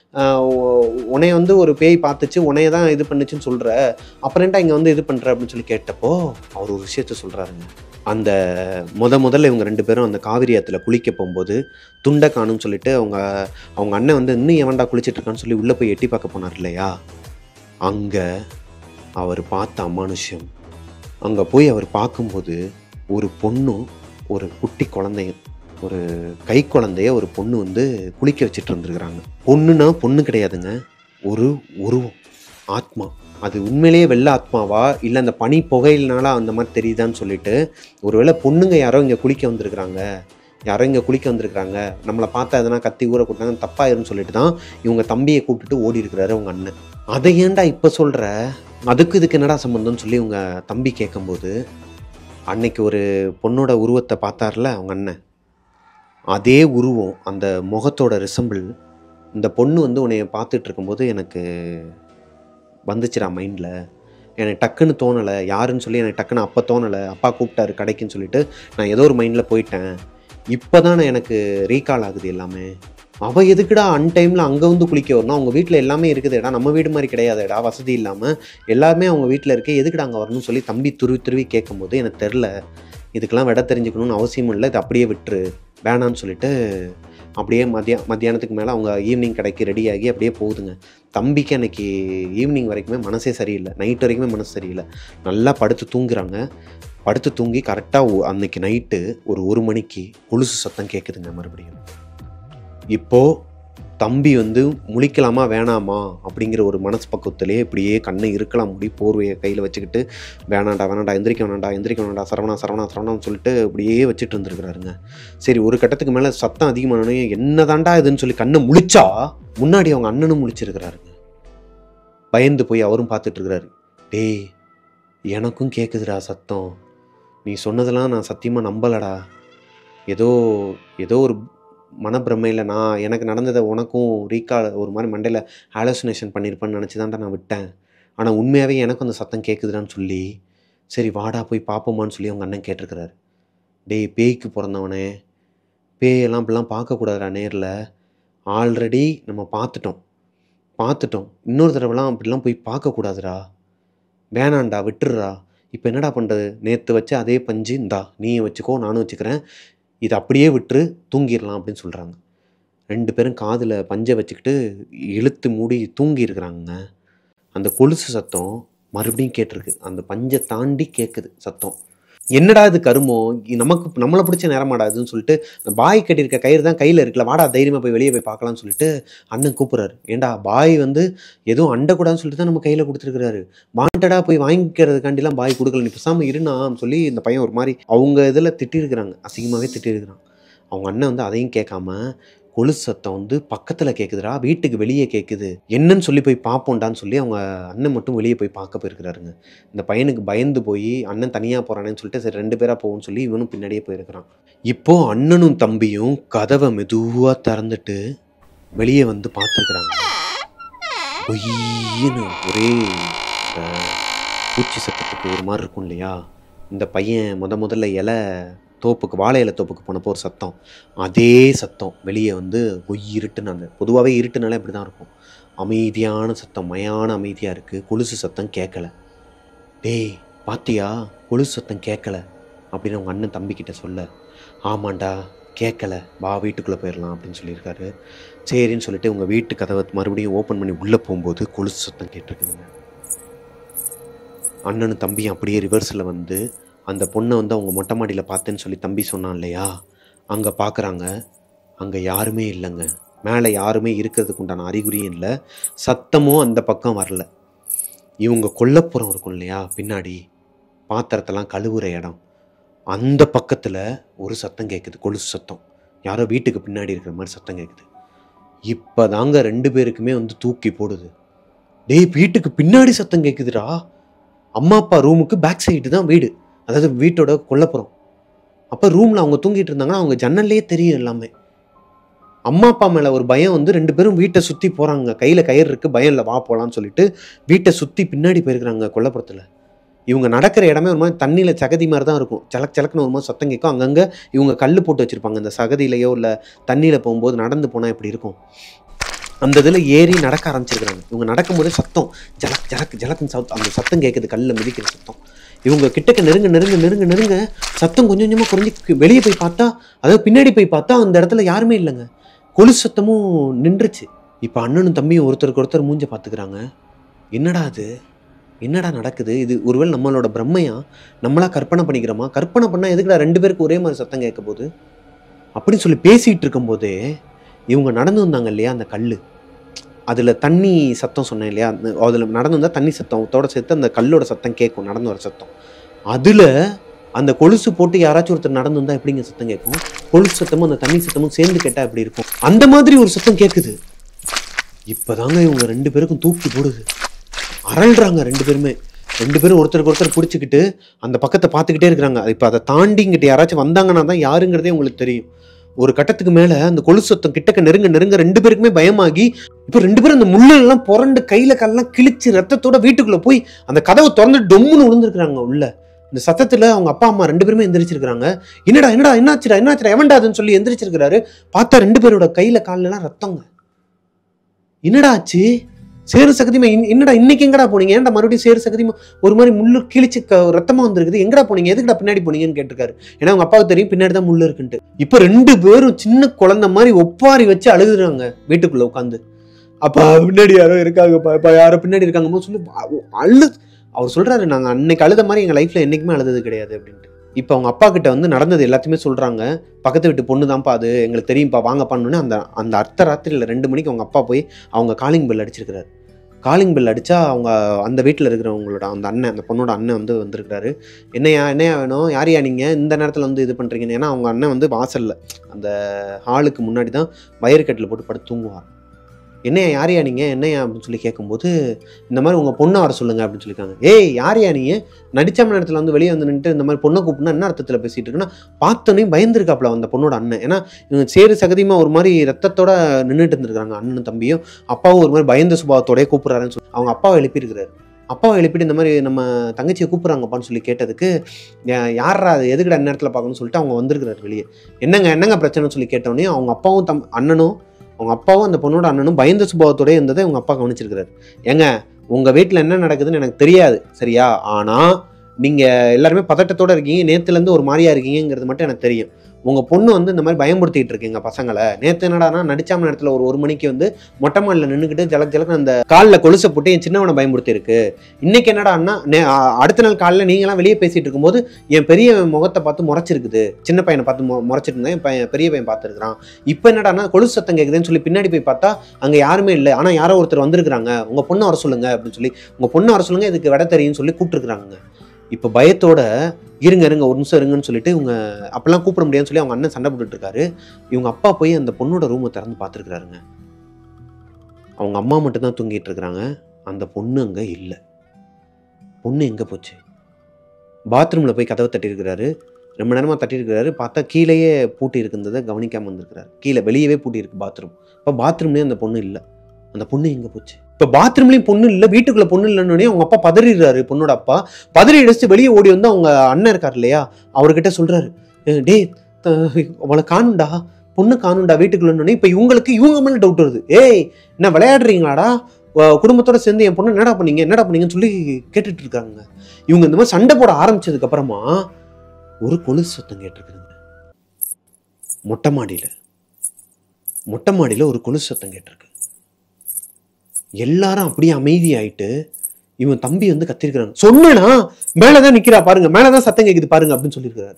உன்னைய வந்து ஒரு பேய் பார்த்துச்சு உன்னைய தான் இது பண்ணுச்சுன்னு சொல்கிற, அப்புறம் ஏன்டா இங்கே வந்து இது பண்ணுற அப்படின்னு சொல்லி கேட்டப்போ அவர் ஒரு விஷயத்த சொல்கிறாருங்க. அந்த முத முதல்ல இவங்க ரெண்டு பேரும் அந்த காவிரி ஆற்றுல குளிக்க போகும்போது துண்டை காணும்னு சொல்லிட்டு அவங்க அவங்க அண்ணன் வந்து இன்னும் எவன்டா குளிச்சுட்டு இருக்கான்னு சொல்லி உள்ளே போய் எட்டி பார்க்க போனார் இல்லையா, அங்கே அவர் பார்த்த அமானுஷ்யம். அங்கே போய் அவர் பார்க்கும்போது ஒரு பொண்ணும் ஒரு குட்டி குழந்தையும், ஒரு கை குழந்தைய ஒரு பொண்ணு வந்து குளிக்க வச்சுட்டு இருந்துருக்குறாங்க. பொண்ணுன்னா பொண்ணு கிடையாதுங்க, ஒரு உருவம், ஆத்மா. அது உண்மையிலேயே வெள்ளை ஆத்மாவா இல்லை அந்த பனி புகையினால அந்த மாதிரி தெரியுதான்னு சொல்லிட்டு, ஒருவேளை பொண்ணுங்க யாரோ இங்கே குளிக்க வந்திருக்கிறாங்க, யாரோ இங்கே குளிக்க வந்திருக்கிறாங்க, நம்மளை பார்த்தா எதனா கத்தி ஊற கூட்டாங்க தப்பாயிருன்னு சொல்லிட்டு தான் இவங்க தம்பியை கூப்பிட்டுட்டு ஓடி இருக்கிறாரு அவங்க அண்ணன். அதை ஏன்டா இப்போ சொல்கிற, அதுக்கு இதுக்கு என்னடா சம்பந்தம்னு சொல்லி உங்க தம்பி கேட்கும்போது, அன்னைக்கு ஒரு பொண்ணோட உருவத்தை பார்த்தார்ல அவங்க அண்ணன், அதே உருவம், அந்த முகத்தோட ரிசம்பிள் இந்த பொண்ணு வந்து உன்னைய பார்த்துட்டு இருக்கும்போது எனக்கு வந்துச்சுடா மைண்டில். எனக்கு டக்குன்னு தோணலை யாருன்னு சொல்லி, எனக்கு டக்குன்னு அப்போ தோணலை. அப்பா கூப்பிட்டாரு கடைக்குன்னு சொல்லிட்டு நான் ஏதோ ஒரு மைண்டில் போயிட்டேன். இப்போ தான் எனக்கு ரீகால் ஆகுது எல்லாமே. அவள் எதுக்குடா அன்டைமில் அங்கே வந்து குளிக்க வரணும்? அவங்க வீட்டில் எல்லாமே இருக்குதுடா, நம்ம வீடு மாதிரி கிடையாதுடா, வசதி இல்லாமல் எல்லாமே அவங்க வீட்டில் இருக்கே, எதுக்குடா அங்கே வரணும்னு சொல்லி தம்பி துருவி துருவி கேட்கும்போது எனக்கு தெரில, இதுக்கெல்லாம் விட தெரிஞ்சுக்கணும்னு அவசியம் இல்லை, இது அப்படியே விட்டுரு வேணான்னு சொல்லிட்டு அப்படியே மதியா மத்தியானத்துக்கு மேலே அவங்க ஈவினிங் கடைக்கு ரெடியாகி அப்படியே போகுதுங்க. தம்பிக்கு அன்றைக்கி ஈவினிங் வரைக்குமே மனசே சரியில்லை, நைட் வரைக்குமே மனசு சரியில்லை. நல்லா படுத்து தூங்குறாங்க. படுத்து தூங்கி கரெக்டாக அன்றைக்கி நைட்டு ஒரு ஒரு மணிக்கு கொலுசு சத்தம் கேட்குதுங்க மறுபடியும். இப்போது தம்பி வந்து முழிக்கலாமா வேணாமா அப்படிங்கிற ஒரு மனசு பக்குவத்திலே இப்படியே கண்ணை இருக்கலாம் முடி போர்வையை கையில் வச்சுக்கிட்டு வேணாண்டா வேணாண்டா எந்திரிக்க வேணாண்டா எந்திரிக்க வேணாண்டா சரவணா சரவணா சரவணான்னு சொல்லிட்டு அப்படியே வச்சுட்டு இருந்துருக்குறாருங்க. சரி, ஒரு கட்டத்துக்கு மேலே சத்தம் அதிகமானே என்ன தாண்டா இதுன்னு சொல்லி கண்ணை முழிச்சா முன்னாடி அவங்க அண்ணனும் முழிச்சிருக்கிறாருங்க. பயந்து போய் அவரும் பார்த்துட்டு இருக்கிறாரு. டேய், எனக்கும் கேட்குதுடா சத்தம், நீ சொன்னதெல்லாம் நான் சத்தியமாக நம்பலடா, ஏதோ ஏதோ ஒரு மனப்பிரமையில் நான் எனக்கு நடந்ததை உனக்கும் ரீகால் ஒரு மாதிரி மண்டையில் ஹாலோசினேஷன் பண்ணியிருப்பேன்னு நினச்சி தான்டா நான் விட்டேன். ஆனால் உண்மையாகவே எனக்கும் அந்த சத்தம் கேட்குதுடான்னு சொல்லி சரி வாடா போய் பார்ப்போமான்னு சொல்லி அவங்க அண்ணன் கேட்டிருக்கிறாரு. டேய், பேய்க்கு பிறந்தவனே, பேயெல்லாம் அப்படிலாம் பார்க்கக்கூடாதுடா நேரில், ஆல்ரெடி நம்ம பார்த்துட்டோம் பார்த்துட்டோம் இன்னொரு தடவைலாம் அப்படிலாம் போய் பார்க்கக்கூடாதுடா, வேணாண்டா விட்டுடுறா. இப்போ என்னடா பண்ணுறது? நேற்று வச்ச அதே பஞ்சு இந்தா நீயும் வச்சுக்கோ நானும் வச்சுக்கிறேன், இது அப்படியே விட்டுரு தூங்கிடலாம் அப்படின்னு சொல்கிறாங்க. ரெண்டு பேரும் காதில் பஞ்சை வச்சுக்கிட்டு இழுத்து மூடி தூங்கி இருக்கிறாங்க. அந்த கொலுசு சத்தம் மறுபடியும் கேட்டிருக்கு, அந்த பஞ்சை தாண்டி கேட்குது சத்தம். என்னடா இது கருமோ, நமக்கு நம்மளை பிடிச்ச நேரமாடாதுன்னு சொல்லிட்டு பாய் கட்டியிருக்க கயிறு தான் கையில் இருக்குல்ல, வாடா தைரியமாக போய் வெளியே போய் பார்க்கலான்னு சொல்லிட்டு அண்ணன் கூப்பிட்றாரு. ஏண்டா பாய் வந்து எதுவும் அண்டக்கூடாதுன்னு சொல்லிட்டு தான் நம்ம கையில் கொடுத்துருக்குறாரு, வாண்டடா போய் வாங்கிக்கிறதுக்காண்டிலாம் பாய் கொடுக்கல, நீ பேசாமல் இருனான்னு சொல்லி இந்த பையன் ஒரு மாதிரி அவங்க இதில் திட்டிருக்கிறாங்க, அசிங்கமாகவே திட்டிருக்கிறான். அவங்க அண்ணன் வந்து அதையும் கேட்காம கொலுசு சத்தம் வந்து பக்கத்தில் கேட்குதுடா, வீட்டுக்கு வெளியே கேட்குது, என்னன்னு சொல்லி போய் பார்ப்போண்டான்னு சொல்லி அவங்க அண்ணன் மட்டும் வெளியே போய் பார்க்க போயிருக்கிறாருங்க. இந்த பையனுக்கு பயந்து போய் அண்ணன் தனியாக போகிறானேன்னு சொல்லிட்டு சரி ரெண்டு பேராக போகும்னு சொல்லி இவனும் பின்னாடியே போயிருக்கிறான். இப்போது அண்ணனும் தம்பியும் கதவை மெதுவாக திறந்துட்டு வெளியே வந்து பார்த்துருக்குறாங்க. ஒய்யின்னு ஒரே பூச்சி சத்தத்துக்கு ஒரு மாதிரி இருக்கும் இல்லையா, இந்த பையன் முத முதல்ல இலை தோப்புக்கு வாழை இலை தோப்புக்கு போனப்போ ஒரு சத்தம், அதே சத்தம் வெளியே வந்து ஒய் இருட்டுன்னு, அந்த பொதுவாகவே இருட்டுனாலே அப்படி தான் இருக்கும், அமைதியான சத்தம், மயான அமைதியாக இருக்குது, கொலுசு சத்தம் கேட்கலை. டேய் பாத்தியா கொலுசு சத்தம் கேட்கலை அப்படின்னு அவங்க அண்ணன் தம்பிக்கிட்ட சொல்ல, ஆமாண்டா கேட்கலை, வா வீட்டுக்குள்ளே போயிடலாம் அப்படின்னு சொல்லியிருக்காரு. சரின்னு சொல்லிட்டு உங்கள் வீட்டு கதவை மறுபடியும் ஓப்பன் பண்ணி உள்ளே போகும்போது கொலுசு சத்தம் கேட்டிருக்குதுங்க. அண்ணனும் தம்பியும் அப்படியே ரிவர்ஸில் வந்து அந்த பொண்ணை வந்து அவங்க மொட்டை மாடியில் பார்த்தேன்னு சொல்லி தம்பி சொன்னான் இல்லையா, அங்கே பார்க்குறாங்க. அங்கே யாருமே இல்லைங்க, மேலே யாருமே இருக்கிறதுக்கு உண்டான அறிகுறியும் இல்லை, சத்தமும் அந்த பக்கம் வரல. இவங்க கொல்லப்புறம் இருக்கும் இல்லையா பின்னாடி பாத்திரத்தெல்லாம் கழுவுற இடம், அந்த பக்கத்தில் ஒரு சத்தம் கேட்குது, கொலுசு சத்தம், யாரோ வீட்டுக்கு பின்னாடி இருக்கிற மாதிரி சத்தம் கேட்குது. இப்போ தாங்க ரெண்டு பேருக்குமே வந்து தூக்கி போடுது. டேய், வீட்டுக்கு பின்னாடி சத்தம் கேட்குதுடா, அம்மா அப்பா ரூமுக்கு பேக் சைடு தான் வீடு, அதாவது வீட்டோட கொல்லப்புறம். அப்போ ரூமில் அவங்க தூங்கிட்டு இருந்தாங்கன்னா அவங்க ஜன்னல்லையே தெரியும் எல்லாமே. அம்மா அப்பா மேலே ஒரு பயம் வந்து ரெண்டு பேரும் வீட்டை சுற்றி போகிறாங்க, கையில் கயிறு இருக்குது, பயம் இல்லை வா போகலான்னு சொல்லிட்டு வீட்டை சுற்றி பின்னாடி போயிருக்கிறாங்க கொல்லப்புறத்தில். இவங்க நடக்கிற இடமே ஒரு மாதிரி தண்ணியில் சகதி மாதிரி தான் இருக்கும், சலக் சலக்குன்னு ஒரு மாதிரி சத்தம் கேட்கும். அங்கங்கே இவங்க கல் போட்டு வச்சுருப்பாங்க, இந்த சகதியிலையோ இல்லை தண்ணியில் போகும்போது நடந்து போனால் எப்படி இருக்கும், அந்த இதில் ஏறி நடக்க ஆரம்பிச்சிருக்கிறாங்க. இவங்க நடக்கும்போதே சத்தம் ஜலக் ஜலக் ஜலக்குன்னு சத்தம், அந்த சத்தம் கேட்குது, கல்லில் மிதிக்கிற சத்தம். இவங்க கிட்டக்க நெருங்க நெருங்க நெருங்க நெருங்க சத்தம் கொஞ்சம் கொஞ்சமாக குறைஞ்சி வெளியே போய் பார்த்தா, அதாவது பின்னாடி போய் பார்த்தா அந்த இடத்துல யாருமே இல்லைங்க, கொலுசு சத்தமும் நின்றுச்சு. இப்போ அண்ணனும் தம்பியும் ஒருத்தருக்கு ஒருத்தர் மூஞ்ச பார்த்துக்கிறாங்க. என்னடா அது, என்னடா நடக்குது, இது ஒருவேளை நம்மளோட பிரம்மையா, நம்மளா கற்பனை பண்ணிக்கிறோமா, கற்பனை பண்ணால் எதுக்குடா ரெண்டு பேருக்கு ஒரே மாதிரி சத்தம் கேட்க போகுது அப்படின்னு சொல்லி பேசிகிட்டு இருக்கும்போதே இவங்க நடந்து வந்தாங்க இல்லையா அந்த கல், அதில் தண்ணி சத்தம் சொன்னேன் இல்லையா, அதில் நடந்து வந்தால் தண்ணி சத்தத்தோட சேர்த்து அந்த கல்லோட சத்தம் கேட்கும், நடந்து வர சத்தம். அதில் அந்த கொலுசு போட்டு யாராச்சும் ஒருத்தர் நடந்து வந்தால் எப்படிங்க சத்தம் கேட்கும், கொலுசு சத்தமும் அந்த தண்ணி சத்தமும் சேர்ந்து கேட்டால் எப்படி இருக்கும், அந்த மாதிரி ஒரு சத்தம் கேட்குது. இப்போதாங்க இவங்க ரெண்டு பேருக்கும் தூக்கி போடுது, அரள்றாங்க ரெண்டு பேருமே. ரெண்டு பேரும் ஒருத்தருக்கு ஒருத்தர் பிடிச்சிக்கிட்டு அந்த பக்கத்தை பார்த்துக்கிட்டே இருக்கிறாங்க. இப்போ அதை தாண்டி இங்கிட்ட யாராச்சும் வந்தாங்கன்னா தான் யாருங்கிறதே உங்களுக்கு தெரியும். ஒரு கட்டத்துக்கு மேலே அந்த கொலுசு சத்தம் கிட்டக்க நெருங்க நெருங்க ரெண்டு பேருக்குமே பயமாகி இப்போ ரெண்டு பேரும் அந்த முள்ளெல்லாம் புரண்டு கையில் காலெல்லாம் கிழிச்சு ரத்தத்தோட வீட்டுக்குள்ளே போய் அந்த கதவை திறந்து டொம்முன்னு விழுந்துருக்குறாங்க உள்ள. இந்த சத்தத்தில் அவங்க அப்பா அம்மா ரெண்டு பேருமே எந்திரிச்சிருக்கிறாங்க. என்னடா என்னடா என்னாச்சுடா என்னாச்சுடா எவன்டாதுன்னு சொல்லி எந்திரிச்சிருக்கிறாரு. பார்த்தா ரெண்டு பேரோட கையில் காலெல்லாம் ரத்தங்க. என்னடா ஆச்சு? சேரு சகதிமா என்னடா இன்னைக்கு எங்கடா போனீங்க? ஏன்டா மறுபடியும் சேரு சகதிமா ஒரு மாதிரி முள்ளு கிழிச்சு ரத்தமா வந்துருக்குது, எங்கடா போனீங்க, எதுக்குடா பின்னாடி போனீங்கன்னு கேட்டிருக்காரு. ஏன்னா அவங்க அப்பாவுக்கு தெரியும் பின்னாடி தான் முள்ளு இருக்குன்ட்டு. இப்போ ரெண்டு பேரும் சின்ன குழந்தை மாதிரி ஒப்பாரி வச்சு அழுகுறாங்க வீட்டுக்குள்ள உட்காந்து. அப்பா பின்னாடி யாரோ இருக்காங்கப்பா, யாரோ பின்னாடி இருக்காங்க சொல்லி அழு. அவர் சொல்றாரு, நாங்கள் அன்னைக்கு அழுத மாதிரி எங்கள் லைஃப்ல என்னைக்குமே அழுதது கிடையாது அப்படின்ட்டு. இப்போ அவங்க அப்பா கிட்ட வந்து நடந்தது எல்லாத்தையுமே சொல்றாங்க. பக்கத்து வீட்டு பொண்ணு தான்ப்பா அது, எங்களுக்கு தெரியும்ப்பா வாங்க பண்ணணுன்னு அந்த அந்த அர்த்த ராத்திரியில் ரெண்டு மணிக்கு அவங்க அப்பா போய் அவங்க காலிங் பெல் அடிச்சிருக்கிறாரு. காலிங் பெல் அடித்தா அவங்க அந்த வீட்டில் இருக்கிறவங்களோட அந்த அண்ணன், அந்த பொண்ணோட அண்ணன் வந்து வந்திருக்கிறாரு. என்னையா என்னையா வேணும், யாரையா நீங்கள் இந்த நேரத்தில் வந்து இது பண்ணுறீங்கன்னு. ஏன்னா அவங்க அண்ணன் வந்து வாசலில் அந்த ஹாலுக்கு முன்னாடி தான் வயிறு கட்டில் போட்டு படுத்து தூங்குவார். என்னையா யாரையா நீங்கள் என்னையா அப்படின்னு சொல்லி கேட்கும்போது, இந்த மாதிரி உங்கள் பொண்ணை வர சொல்லுங்க அப்படின்னு சொல்லியிருக்காங்க. ஏய் யாரையா நீங்கள், நடிச்சாம நேரத்தில் வந்து வெளியே வந்து நின்றுட்டு இந்த மாதிரி பொண்ணை கூப்பிட்டுனா என்ன அர்த்தத்தில் பேசிகிட்டு இருக்குன்னா, பார்த்தோன்னே பயந்துருக்காப்புல அந்த பொண்ணோட அண்ணன். ஏன்னா இவங்க சேரு சகதியமாக ஒரு மாதிரி ரத்தத்தோட நின்றுட்டு இருந்திருக்காங்க. அண்ணனும் தம்பியும் அப்பாவும் ஒரு மாதிரி பயந்த சுபாவத்தோடய கூப்பிட்றாருன்னு சொல்லி அவங்க அப்பாவை எழுப்பியிருக்கிறாரு. அப்பாவை எழுப்பிட்டு இந்த மாதிரி நம்ம தங்கச்சியை கூப்பிட்றாங்கப்பான்னு சொல்லி கேட்டதுக்கு, யாரா அது எதுக்கடா நேரத்தில் பார்க்கணும்னு சொல்லிட்டு அவங்க வந்திருக்கிறாரு வெளியே. என்னங்க என்னங்க பிரச்சனைன்னு சொல்லி கேட்டோடனே அவங்க அப்பாவும் தம் அண்ணனும் அவங்க அப்பாவும் அந்த பொண்ணோட அண்ணனும் பயந்த சுபாவத்தோடய இருந்ததை அவங்க அப்பா கவனிச்சிருக்கிறாரு. ஏங்க உங்கள் வீட்டில் என்ன நடக்குதுன்னு எனக்கு தெரியாது சரியா, ஆனால் நீங்கள் எல்லாருமே பதட்டத்தோடு இருக்கீங்க, நேற்றுலேருந்து ஒரு மாதிரியா இருக்கீங்கிறது மட்டும் எனக்கு தெரியும். உங்கள் பொண்ணு வந்து இந்த மாதிரி பயன்படுத்திட்டு இருக்கீங்க பசங்களை. நேற்று என்னடானா நடிச்சாம நேரத்தில் ஒரு ஒரு மணிக்கு வந்து மொட்டை மாடியில் நின்றுக்கிட்டு ஜலக் ஜலக்கு அந்த காலில் கொலுசை போட்டு என் சின்னவனை பயன்படுத்தி இருக்கு. இன்னைக்கு என்னடான்னா அடுத்த நாள் காலையில் நீங்களாம் வெளியே பேசிட்டு இருக்கும்போது என் பெரிய முகத்தை பார்த்து முறைச்சிருக்குது, சின்ன பையனை பார்த்து முறைச்சிட்டு இருந்தேன், என் பையன் பெரிய பையன் பார்த்துருக்கான். இப்போ என்னடானா கொலுசு சத்தம் கேட்குதுன்னு சொல்லி பின்னாடி போய் பார்த்தா அங்கே யாருமே இல்லை, ஆனால் யாரோ ஒருத்தர் வந்திருக்கிறாங்க, உங்கள் பொண்ணை வர சொல்லுங்க அப்படின்னு சொல்லி, உங்கள் பொண்ணை வர சொல்லுங்க இதுக்கு விட தெரியும்னு சொல்லி கூப்பிட்டுருக்குறாங்க. இப்போ பயத்தோட இருங்க இருங்க ஒரு நிமிஷம் இருங்கன்னு சொல்லிட்டு இவங்க அப்பெல்லாம் கூப்பிட முடியாதுன்னு சொல்லி அவங்க அண்ணன் சண்டை போட்டுட்டு இருக்காரு. இவங்க அப்பா போய் அந்த பொண்ணோட ரூமை திறந்து பார்த்துருக்குறாருங்க. அவங்க அம்மா மட்டும்தான் தூங்கிட்டு இருக்கிறாங்க, அந்த பொண்ணு அங்கே இல்லை. பொண்ணு எங்கே போச்சு? பாத்ரூமில் போய் கதவை தட்டியிருக்கிறாரு. ரொம்ப நேரமாக தட்டியிருக்கிறாரு. பார்த்தா கீழேயே பூட்டி இருக்குன்றதை கவனிக்காமல் வந்திருக்கிறாரு. கீழே வெளியவே பூட்டி இருக்கு பாத்ரூம். இப்போ பாத்ரூம்லேயே அந்த பொண்ணு இல்லை. அந்த பொண்ணு எங்கே போச்சு? இப்போ பாத்ரூம்லேயும் பொண்ணு இல்லை, வீட்டுக்குள்ளே பொண்ணு இல்லைன்னு அவங்க அப்பா பதறிடுறாரு. பொண்ணோட அப்பா பதறி அடிச்சு வெளியே ஓடி வந்து அவங்க அண்ணன் இருக்கார் இல்லையா, அவர்கிட்ட சொல்கிறாரு, டே அவளை காணுண்டா, பொண்ணு காணுண்டா வீட்டுக்குள்ளே. இப்போ இவங்களுக்கு இவங்க மேலே டவுட் வருது. ஏய் என்ன விளையாடுறீங்களாடா, குடும்பத்தோட சேர்ந்து என் பொண்ணு என்னடா பண்ணீங்க என்னடா பண்ணீங்கன்னு சொல்லி கேட்டுட்டு இருக்காங்க. இவங்க இந்த மாதிரி சண்டை போட ஆரம்பிச்சதுக்கு அப்புறமா ஒரு கொலுசு சத்தம் கேட்டிருக்குதுங்க. மொட்டை மாடியில் மொட்டை மாடியில் ஒரு கொலுசு சத்தம் கேட்டிருக்கு. எல்லாரும் அப்படியே அமைதியாயிட்டு இவன் தம்பி வந்து கத்திருக்கிறாங்க. சொன்னா மேலதான் நிக்கிறா பாருங்க, மேலதான் சத்தம் கேக்குது பாருங்க அப்படின்னு சொல்லியிருக்கிறாரு.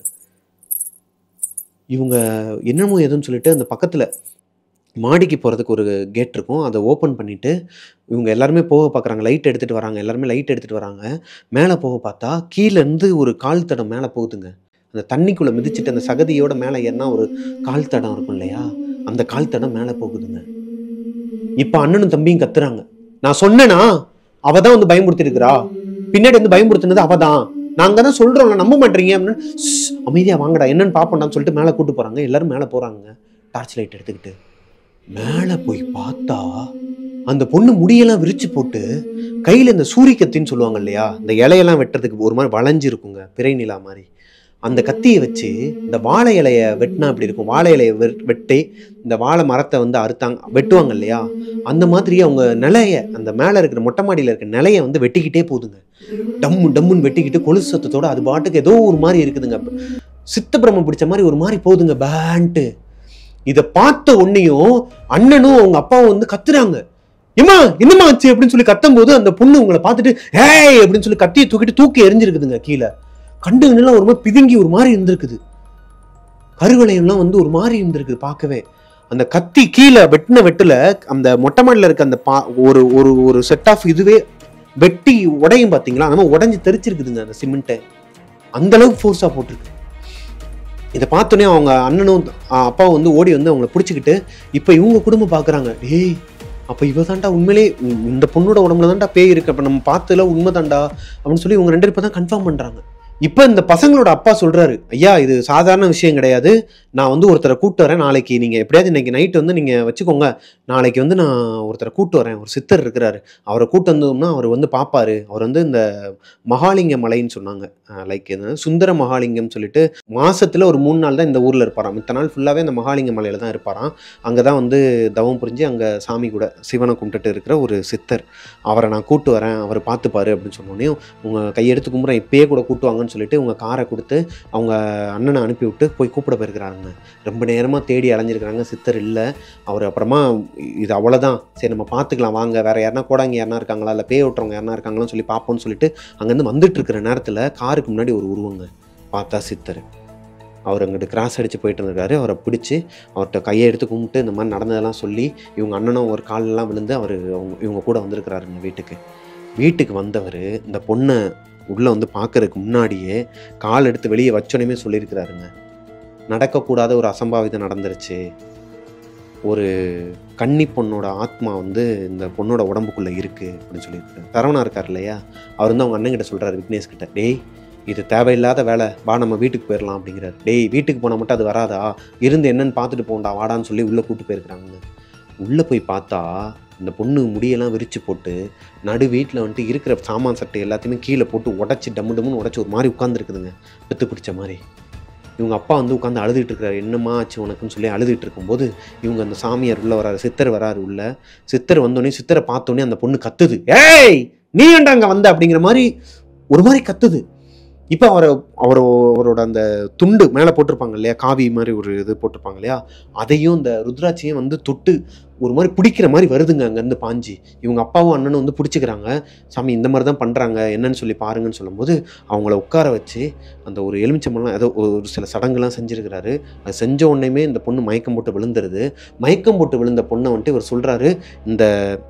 இவங்க என்னமோ எதுன்னு சொல்லிட்டு அந்த பக்கத்துல மாடிக்கு போறதுக்கு ஒரு கேட் இருக்கும், அதை ஓப்பன் பண்ணிட்டு இவங்க எல்லாருமே போக பார்க்குறாங்க. லைட் எடுத்துட்டு வராங்க, எல்லாருமே லைட் எடுத்துட்டு வராங்க. மேலே போக பார்த்தா கீழே இருந்து ஒரு கால் தடம் மேலே போகுதுங்க. அந்த தண்ணிக்குள்ள மிதிச்சுட்டு அந்த சகதியோட மேலே ஏன்னா ஒரு கால் தடம் இருக்கும் இல்லையா, அந்த கால் தடம் மேலே போகுதுங்க. இப்ப அண்ணனும் தம்பியும் கத்துறாங்க. நான் சொன்னேனா அவ தான் வந்து பயமுறுத்தி இருக்கிறா, பின்னாடி வந்து பயமுறுத்தினது அவ தான், நாங்க தான் சொல்றோம் நம்ப மாட்டீங்க அப்படின்னு. அமைதியா வாங்கடா என்னன்னு பாப்போம்டான்னு சொல்லிட்டு மேலே கூட்டு போறாங்க. எல்லாரும் மேலே போறாங்க டார்ச் லைட் எடுத்துக்கிட்டு. மேலே போய் பார்த்தா அந்த பொண்ணு முடியெல்லாம் விரிச்சு போட்டு கையில இந்த சூரியக்கத்தின்னு சொல்லுவாங்க இல்லையா, இந்த இலையெல்லாம் வெட்டுறதுக்கு ஒரு மாதிரி வளைஞ்சு இருக்குங்க பிறை நிலா மாதிரி, அந்த கத்தியை வச்சு இந்த வாழை இலைய வெட்டினா அப்படி இருக்கும், வாழை இலைய வெட்டி இந்த வாழை மரத்தை வந்து அறுத்தாங்க வெட்டுவாங்க இல்லையா, அந்த மாதிரி அவங்க நிலைய அந்த மேலே இருக்கிற மொட்டை மாடியில் இருக்கிற நிலையை வந்து வெட்டிக்கிட்டே போகுதுங்க. டம்மு டம்முன்னு வெட்டிக்கிட்டு கொலுசு சத்தத்தோட அது பாட்டுக்கு ஏதோ ஒரு மாதிரி இருக்குதுங்க, சித்த பிரம்மம் பிடிச்ச மாதிரி ஒரு மாதிரி போகுதுங்க பேன்ட்டு. இதை பார்த்த உடனேயும் அண்ணனும் அவங்க அப்பாவும் வந்து கத்துறாங்க. ஏமா என்னமா ஆச்சு அப்படின்னு சொல்லி கத்தும் போது அந்த பொண்ணு உங்களை பார்த்துட்டு ஏய் அப்படின்னு சொல்லி கத்தியை தூக்கிட்டு தூக்கி எரிஞ்சிருக்குதுங்க கீழே. கண்டுலாம் ஒரு மாதிரி பிதுங்கி ஒரு மாதிரி இருந்திருக்குது, கருவளையம்லாம் வந்து ஒரு மாதிரி இருந்திருக்குது பார்க்கவே. அந்த கத்தி கீழே வெட்டின வெட்டுல அந்த மொட்டை மாடியில் இருக்க அந்த பா ஒரு ஒரு ஒரு செட் ஆஃப் இதுவே வெட்டி உடையும் பார்த்தீங்களா, நம்ம உடஞ்சி தெரிச்சிருக்குதுங்க அந்த சிமெண்ட்டை, அந்த அளவுக்கு ஃபோர்ஸாக போட்டிருக்கு. இதை பார்த்தோன்னே அவங்க அண்ணனும் அப்பாவும் வந்து ஓடி வந்து அவங்களை பிடிச்சிக்கிட்டு இப்போ இவங்க குடும்பம் பார்க்குறாங்க. ஏய் அப்போ இவ தாண்டா உண்மையிலே இந்த பொண்ணோட உடம்புல தாண்டா பேய் இருக்கு, அப்போ நம்ம பார்த்ததுல உண்மை தாண்டா அப்படின்னு சொல்லி இவங்க ரெண்டு பேர் தான் கன்ஃபார்ம் பண்ணுறாங்க. இப்போ இந்த பசங்களோட அப்பா சொல்கிறாரு, ஐயா இது சாதாரண விஷயம் கிடையாது, நான் வந்து ஒருத்தரை கூப்பிட்டு வரேன், நாளைக்கு நீங்கள் எப்படியாவது இன்றைக்கி நைட்டு வந்து நீங்கள் வச்சுக்கோங்க, நாளைக்கு வந்து நான் ஒருத்தரை கூப்பிட்டு வரேன், ஒரு சித்தர் இருக்கிறாரு, அவரை கூப்பிட்டு வந்தோம்னா அவர் வந்து பார்ப்பாரு, அவர் வந்து இந்த மகாலிங்க மலைன்னு சொன்னாங்க, லைக் என்ன சுந்தர மகாலிங்கம் சொல்லிட்டு மாதத்தில் ஒரு மூணு நாள் தான் இந்த ஊரில் இருப்பாராம், மித்த நாள் ஃபுல்லாகவே அந்த மகாலிங்க மலையில் தான் இருப்பாராம். அங்கே தான் வந்து தவம் புரிஞ்சு அங்கே சாமி கூட சிவனை கும்பிட்டுட்டு இருக்கிற ஒரு சித்தர், அவரை நான் கூப்பிட்டு வரேன், அவர் பார்த்துப்பாரு அப்படின்னு சொன்னோடனே உங்கள் கையெடுத்து கும்பிட்றேன், இப்பயே கூட கூப்பிட்டு வாங்கன்னு சொல்லிட்டு உங்கள் காரை கொடுத்து அவங்க அண்ணனை அனுப்பி விட்டு போய் கூப்பிட போயிருக்கிறாங்க. ரொம்ப நேரமாக தேடி அலைஞ்சிருக்கிறாங்க, சித்தர் இல்லை. அவர் அப்புறமா இது அவ்வளோதான், சரி நம்ம பார்த்துக்கலாம் வாங்க, வேறு யாருனா கோடாங்க யாருனா இருக்காங்களா இல்லை பேய் ஓட்டுறவங்க யாருனா இருக்காங்களான்னு சொல்லி பார்ப்போம்னு சொல்லிட்டு அங்கேருந்து வந்துட்டு இருக்கிற நேரத்தில் காருக்கு முன்னாடி ஒரு உருவங்க பார்த்தா சித்தர். அவர் அங்கிட்டு கிராஸ் அடித்து போயிட்டு இருந்திருக்காரு. அவரை பிடிச்சி அவர்கிட்ட கையை எடுத்து கும்பிட்டு இந்த மாதிரி நடந்ததெல்லாம் சொல்லி இவங்க அண்ணனும் ஒரு காலெல்லாம் விழுந்து அவர் அவங்க இவங்க கூட வந்திருக்கிறாருங்க வீட்டுக்கு. வீட்டுக்கு வந்தவர் இந்த பொண்ணை உள்ளே வந்து பார்க்கறதுக்கு முன்னாடியே கால் எடுத்து வெளியே வச்சோனையுமே சொல்லியிருக்கிறாருங்க, நடக்கக்கூடாத ஒரு அசம்பாவிதம் நடந்துருச்சு, ஒரு கன்னி பொண்ணோட ஆத்மா வந்து இந்த பொண்ணோட உடம்புக்குள்ளே இருக்குது அப்படின்னு சொல்லியிருக்காரு. சரவணா இருக்கார் இல்லையா, அவர் வந்து அவங்க அண்ணன்கிட்ட சொல்கிறார், விக்னேஷ் கிட்ட, டேய் இது தேவையில்லாத வேலை, வா நம்ம வீட்டுக்கு போயிடலாம் அப்படிங்கிறார். டேய் வீட்டுக்கு போனால் மட்டும் அது வராதா, இருந்து என்னன்னு பார்த்துட்டு போண்டா வாடான்னு சொல்லி உள்ளே கூப்பிட்டு போயிருக்கிறாங்க. உள்ளே போய் பார்த்தா இந்த பொண்ணு முடியெல்லாம் விரித்து போட்டு நடு வீட்டில் வந்துட்டு இருக்கிற சாமான் சட்டை எல்லாத்தையுமே கீழே போட்டு உடச்சி டம்மு டம்முன்னு உடச்சி ஒரு மாதிரி உட்காந்துருக்குதுங்க, பெத்து பிடிச்ச மாதிரி. இவங்க அப்பா வந்து உட்காந்து அழுதுகிட்டு இருக்கிறாரு, என்னம்மா ஆச்சு உனக்குன்னு சொல்லி அழுதுகிட்டு இருக்கும்போது இவங்க அந்த சாமியார் உள்ளே வராரு, சித்தர் வராரு உள்ள. சித்தர் வந்தோடனே சித்தரை பார்த்தோன்னே அந்த பொண்ணு கத்துது, ஏய் நீ ஏன்டா அங்கே வந்த அப்படிங்கிற மாதிரி ஒரு மாதிரி கத்துது. இப்போ அவரை அவர் அவரோட அந்த துண்டு மேலே போட்டிருப்பாங்க இல்லையா, காவி மாதிரி ஒரு இது போட்டிருப்பாங்க இல்லையா, அதையும் இந்த ருத்ராட்சியும் வந்து தொட்டு ஒரு மாதிரி பிடிக்கிற மாதிரி வருதுங்க அங்கேருந்து பாஞ்சி. இவங்க அப்பாவும் அண்ணனும் வந்து பிடிச்சிக்கிறாங்க, சாமி இந்த மாதிரி தான் பண்ணுறாங்க என்னன்னு சொல்லி பாருங்கன்னு சொல்லும்போது அவங்கள உட்கார வச்சு அந்த ஒரு எலுமிச்சம்பழம் ஏதோ ஒரு சில சடங்குலாம் செஞ்சுருக்கிறாரு. அது செஞ்ச உடனேயுமே இந்த பொண்ணு மயக்கம் போட்டு விழுந்துருது. மயக்கம் போட்டு விழுந்த பொண்ணை வந்துட்டு இவர் சொல்கிறாரு, இந்த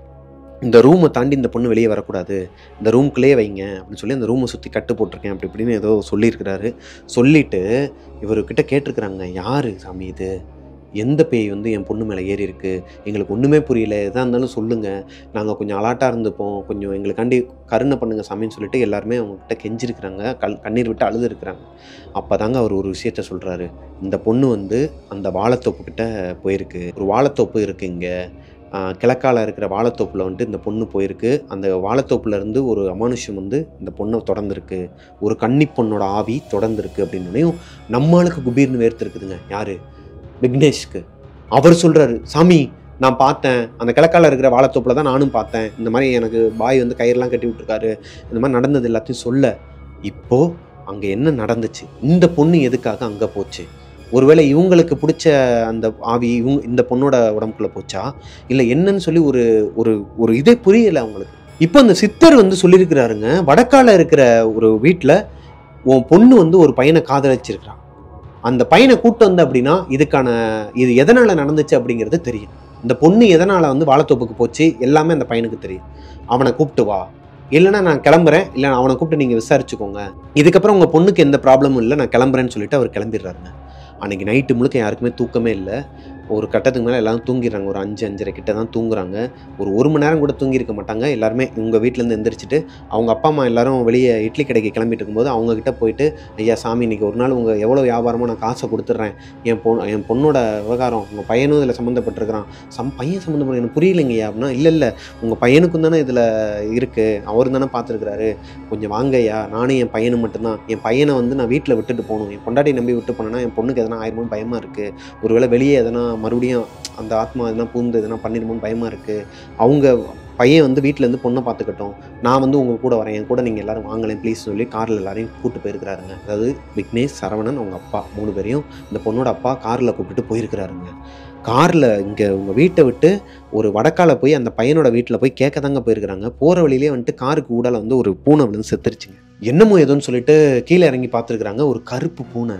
இந்த ரூமை தாண்டி இந்த பொண்ணு வெளியே வரக்கூடாது, இந்த ரூம்குள்ளேயே வைங்க அப்படின்னு சொல்லி அந்த ரூமை சுற்றி கட்டு போட்டிருக்கேன் அப்படி இப்படின்னு ஏதோ சொல்லியிருக்கிறாரு. சொல்லிவிட்டு இவர்கிட்ட கேட்டிருக்கிறாங்க, யார் சாமி இது, எந்த பேய் வந்து என் பொண்ணு மேலே ஏறி இருக்குது, எங்களுக்கு ஒன்றுமே புரியல, எதாக இருந்தாலும் சொல்லுங்கள், நாங்கள் கொஞ்சம் அலாட்டாக இருந்துப்போம், கொஞ்சம் எங்களுக்காண்டி கருணை பண்ணுங்கள் சாமின்னு சொல்லிட்டு எல்லாருமே அவங்கக்கிட்ட கெஞ்சிருக்கிறாங்க, கல் கண்ணீர் விட்டு அழுது இருக்கிறாங்க. அப்போ தாங்க அவர் ஒரு விஷயத்த சொல்கிறாரு, இந்த பொண்ணு வந்து அந்த வாழைத்தோப்புக்கிட்ட போயிருக்கு, ஒரு வாழைத்தோப்பு இருக்குது இங்கே கிழக்கால இருக்கிற வாழைத்தோப்பில் வந்துட்டு இந்த பொண்ணு போயிருக்கு, அந்த வாழைத்தோப்புல இருந்து ஒரு அமானுஷ்யம் வந்து இந்த பொண்ணை தொடர்ந்துருக்கு, ஒரு கன்னி பொண்ணோட ஆவி தொடர்ந்துருக்கு அப்படின்னோடனையும் நம்மளுக்கு குபீர்னு வேர்த்துருக்குதுங்க. யார், விக்னேஷ்க்கு. அவர் சொல்கிறாரு, சாமி நான் பார்த்தேன், அந்த கிழக்கால இருக்கிற வாழைத்தோப்பில் தான் நானும் பார்த்தேன், இந்த மாதிரி எனக்கு பாய் வந்து கயிறுலாம் கட்டி விட்டுருக்காரு, இந்த மாதிரி நடந்தது எல்லாத்தையும் சொல்ல. இப்போது அங்கே என்ன நடந்துச்சு, இந்த பொண்ணு எதுக்காக அங்கே போச்சு, ஒருவேளை இவங்களுக்கு பிடிச்ச அந்த ஆவி இவங்க இந்த பொண்ணோட உடம்புக்குள்ளே போச்சா இல்லை என்னன்னு சொல்லி ஒரு ஒரு ஒரு இதே புரியலை அவங்களுக்கு. இப்போ அந்த சித்தர் வந்து சொல்லியிருக்கிறாருங்க, வடக்கால இருக்கிற ஒரு வீட்டில் உன் பொண்ணு வந்து ஒரு பையனை காதலிச்சிருக்கிறான், அந்த பையனை கூப்பிட்டு வந்து அப்படின்னா இதுக்கான இது எதனால் நடந்துச்சு அப்படிங்கிறது தெரியும், இந்த பொண்ணு எதனால் வந்து வாழைத்தோப்புக்கு போச்சு எல்லாமே அந்த பையனுக்கு தெரியும், அவனை கூப்பிட்டு வா, இல்லைனா நான் கிளம்புறேன், இல்லை அவனை கூப்பிட்டு நீங்கள் விசாரிச்சுக்கோங்க, இதுக்கப்புறம் உங்கள் பொண்ணுக்கு எந்த ப்ராப்ளமும் இல்லை, நான் கிளம்புறேன்னு சொல்லிட்டு அவர் கிளம்பிடுறாருங்க. அன்றைக்கி நைட்டு முழுக்க யாருக்குமே தூக்கமே இல்லை. ஒரு கட்டத்துக்கு மேலே எல்லோரும் தூங்கிடுறாங்க, ஒரு அஞ்சு அஞ்சரை கிட்ட தான் தூங்குறாங்க. ஒரு ஒரு மணி நேரம் கூட தூங்கியிருக்க மாட்டாங்க. எல்லாருமே உங்கள் வீட்டிலேருந்து எந்திரிச்சிட்டு அவங்க அப்பா அம்மா எல்லோரும் வெளியே இட்லி கடைக்கு கிளம்பிட்டு இருக்கும்போது அவங்கக்கிட்ட போயிட்டு, ஐயா சாமி இன்றைக்கி ஒரு நாள் உங்கள் எவ்வளோ வியாபாரமாக நான் காசை கொடுத்துட்றேன், என் பொ என் பொண்ணோட விவகாரம், உங்கள் பையனும் இதில் சம்மந்தப்பட்டிருக்கிறான், சம் பையன் சம்மந்தப்பட்ட எனக்கு புரியலைங்கய்யா அப்படின்னா, இல்லை இல்லை உங்கள் பையனுக்கும் தானே இதில் இருக்குது, அவர் தானே பார்த்துருக்குறாரு, கொஞ்சம் வாங்கய்யா, நானும் என் பையனும் மட்டும்தான், என் பையனை வந்து நான் வீட்டில் விட்டுட்டு போகணும், என் பொண்டாட்டி நம்பி விட்டு போனேன்னா என் பொண்ணுக்கு எதனா ஆயிரமோன்னு பயமாக இருக்குது, ஒருவேளை வெளியே எதனா மறுபடியும் அந்த ஆத்மா எதனா பூந்து எதனா பண்ணிடுமோன்னு பயமாக இருக்குது, அவங்க பையன் வந்து வீட்டிலேருந்து பொண்ணை பார்த்துக்கட்டும், நான் வந்து உங்கள் கூட வரேன், என் கூட நீங்கள் எல்லோரும் வாங்கலேன் ப்ளீஸ் சொல்லி காரில் எல்லாரையும் கூப்பிட்டு போயிருக்கிறாருங்க. அதாவது விக்னேஷ், சரவணன், அவங்க அப்பா மூணு பேரையும் இந்த பொண்ணோட அப்பா காரில் கூப்பிட்டுட்டு போயிருக்கிறாருங்க. காரில் இங்கே உங்கள் வீட்டை விட்டு ஒரு வடக்கால போய் அந்த பையனோட வீட்டில் போய் கேட்க தாங்க போயிருக்கிறாங்க. போகிற வழியிலே வந்துட்டு காருக்கு ஊடால வந்து ஒரு பூனை விழுந்து செத்துருச்சுங்க. என்னமோ ஏதோன்னு சொல்லிட்டு கீழே இறங்கி பார்த்துருக்குறாங்க. ஒரு கருப்பு பூனை,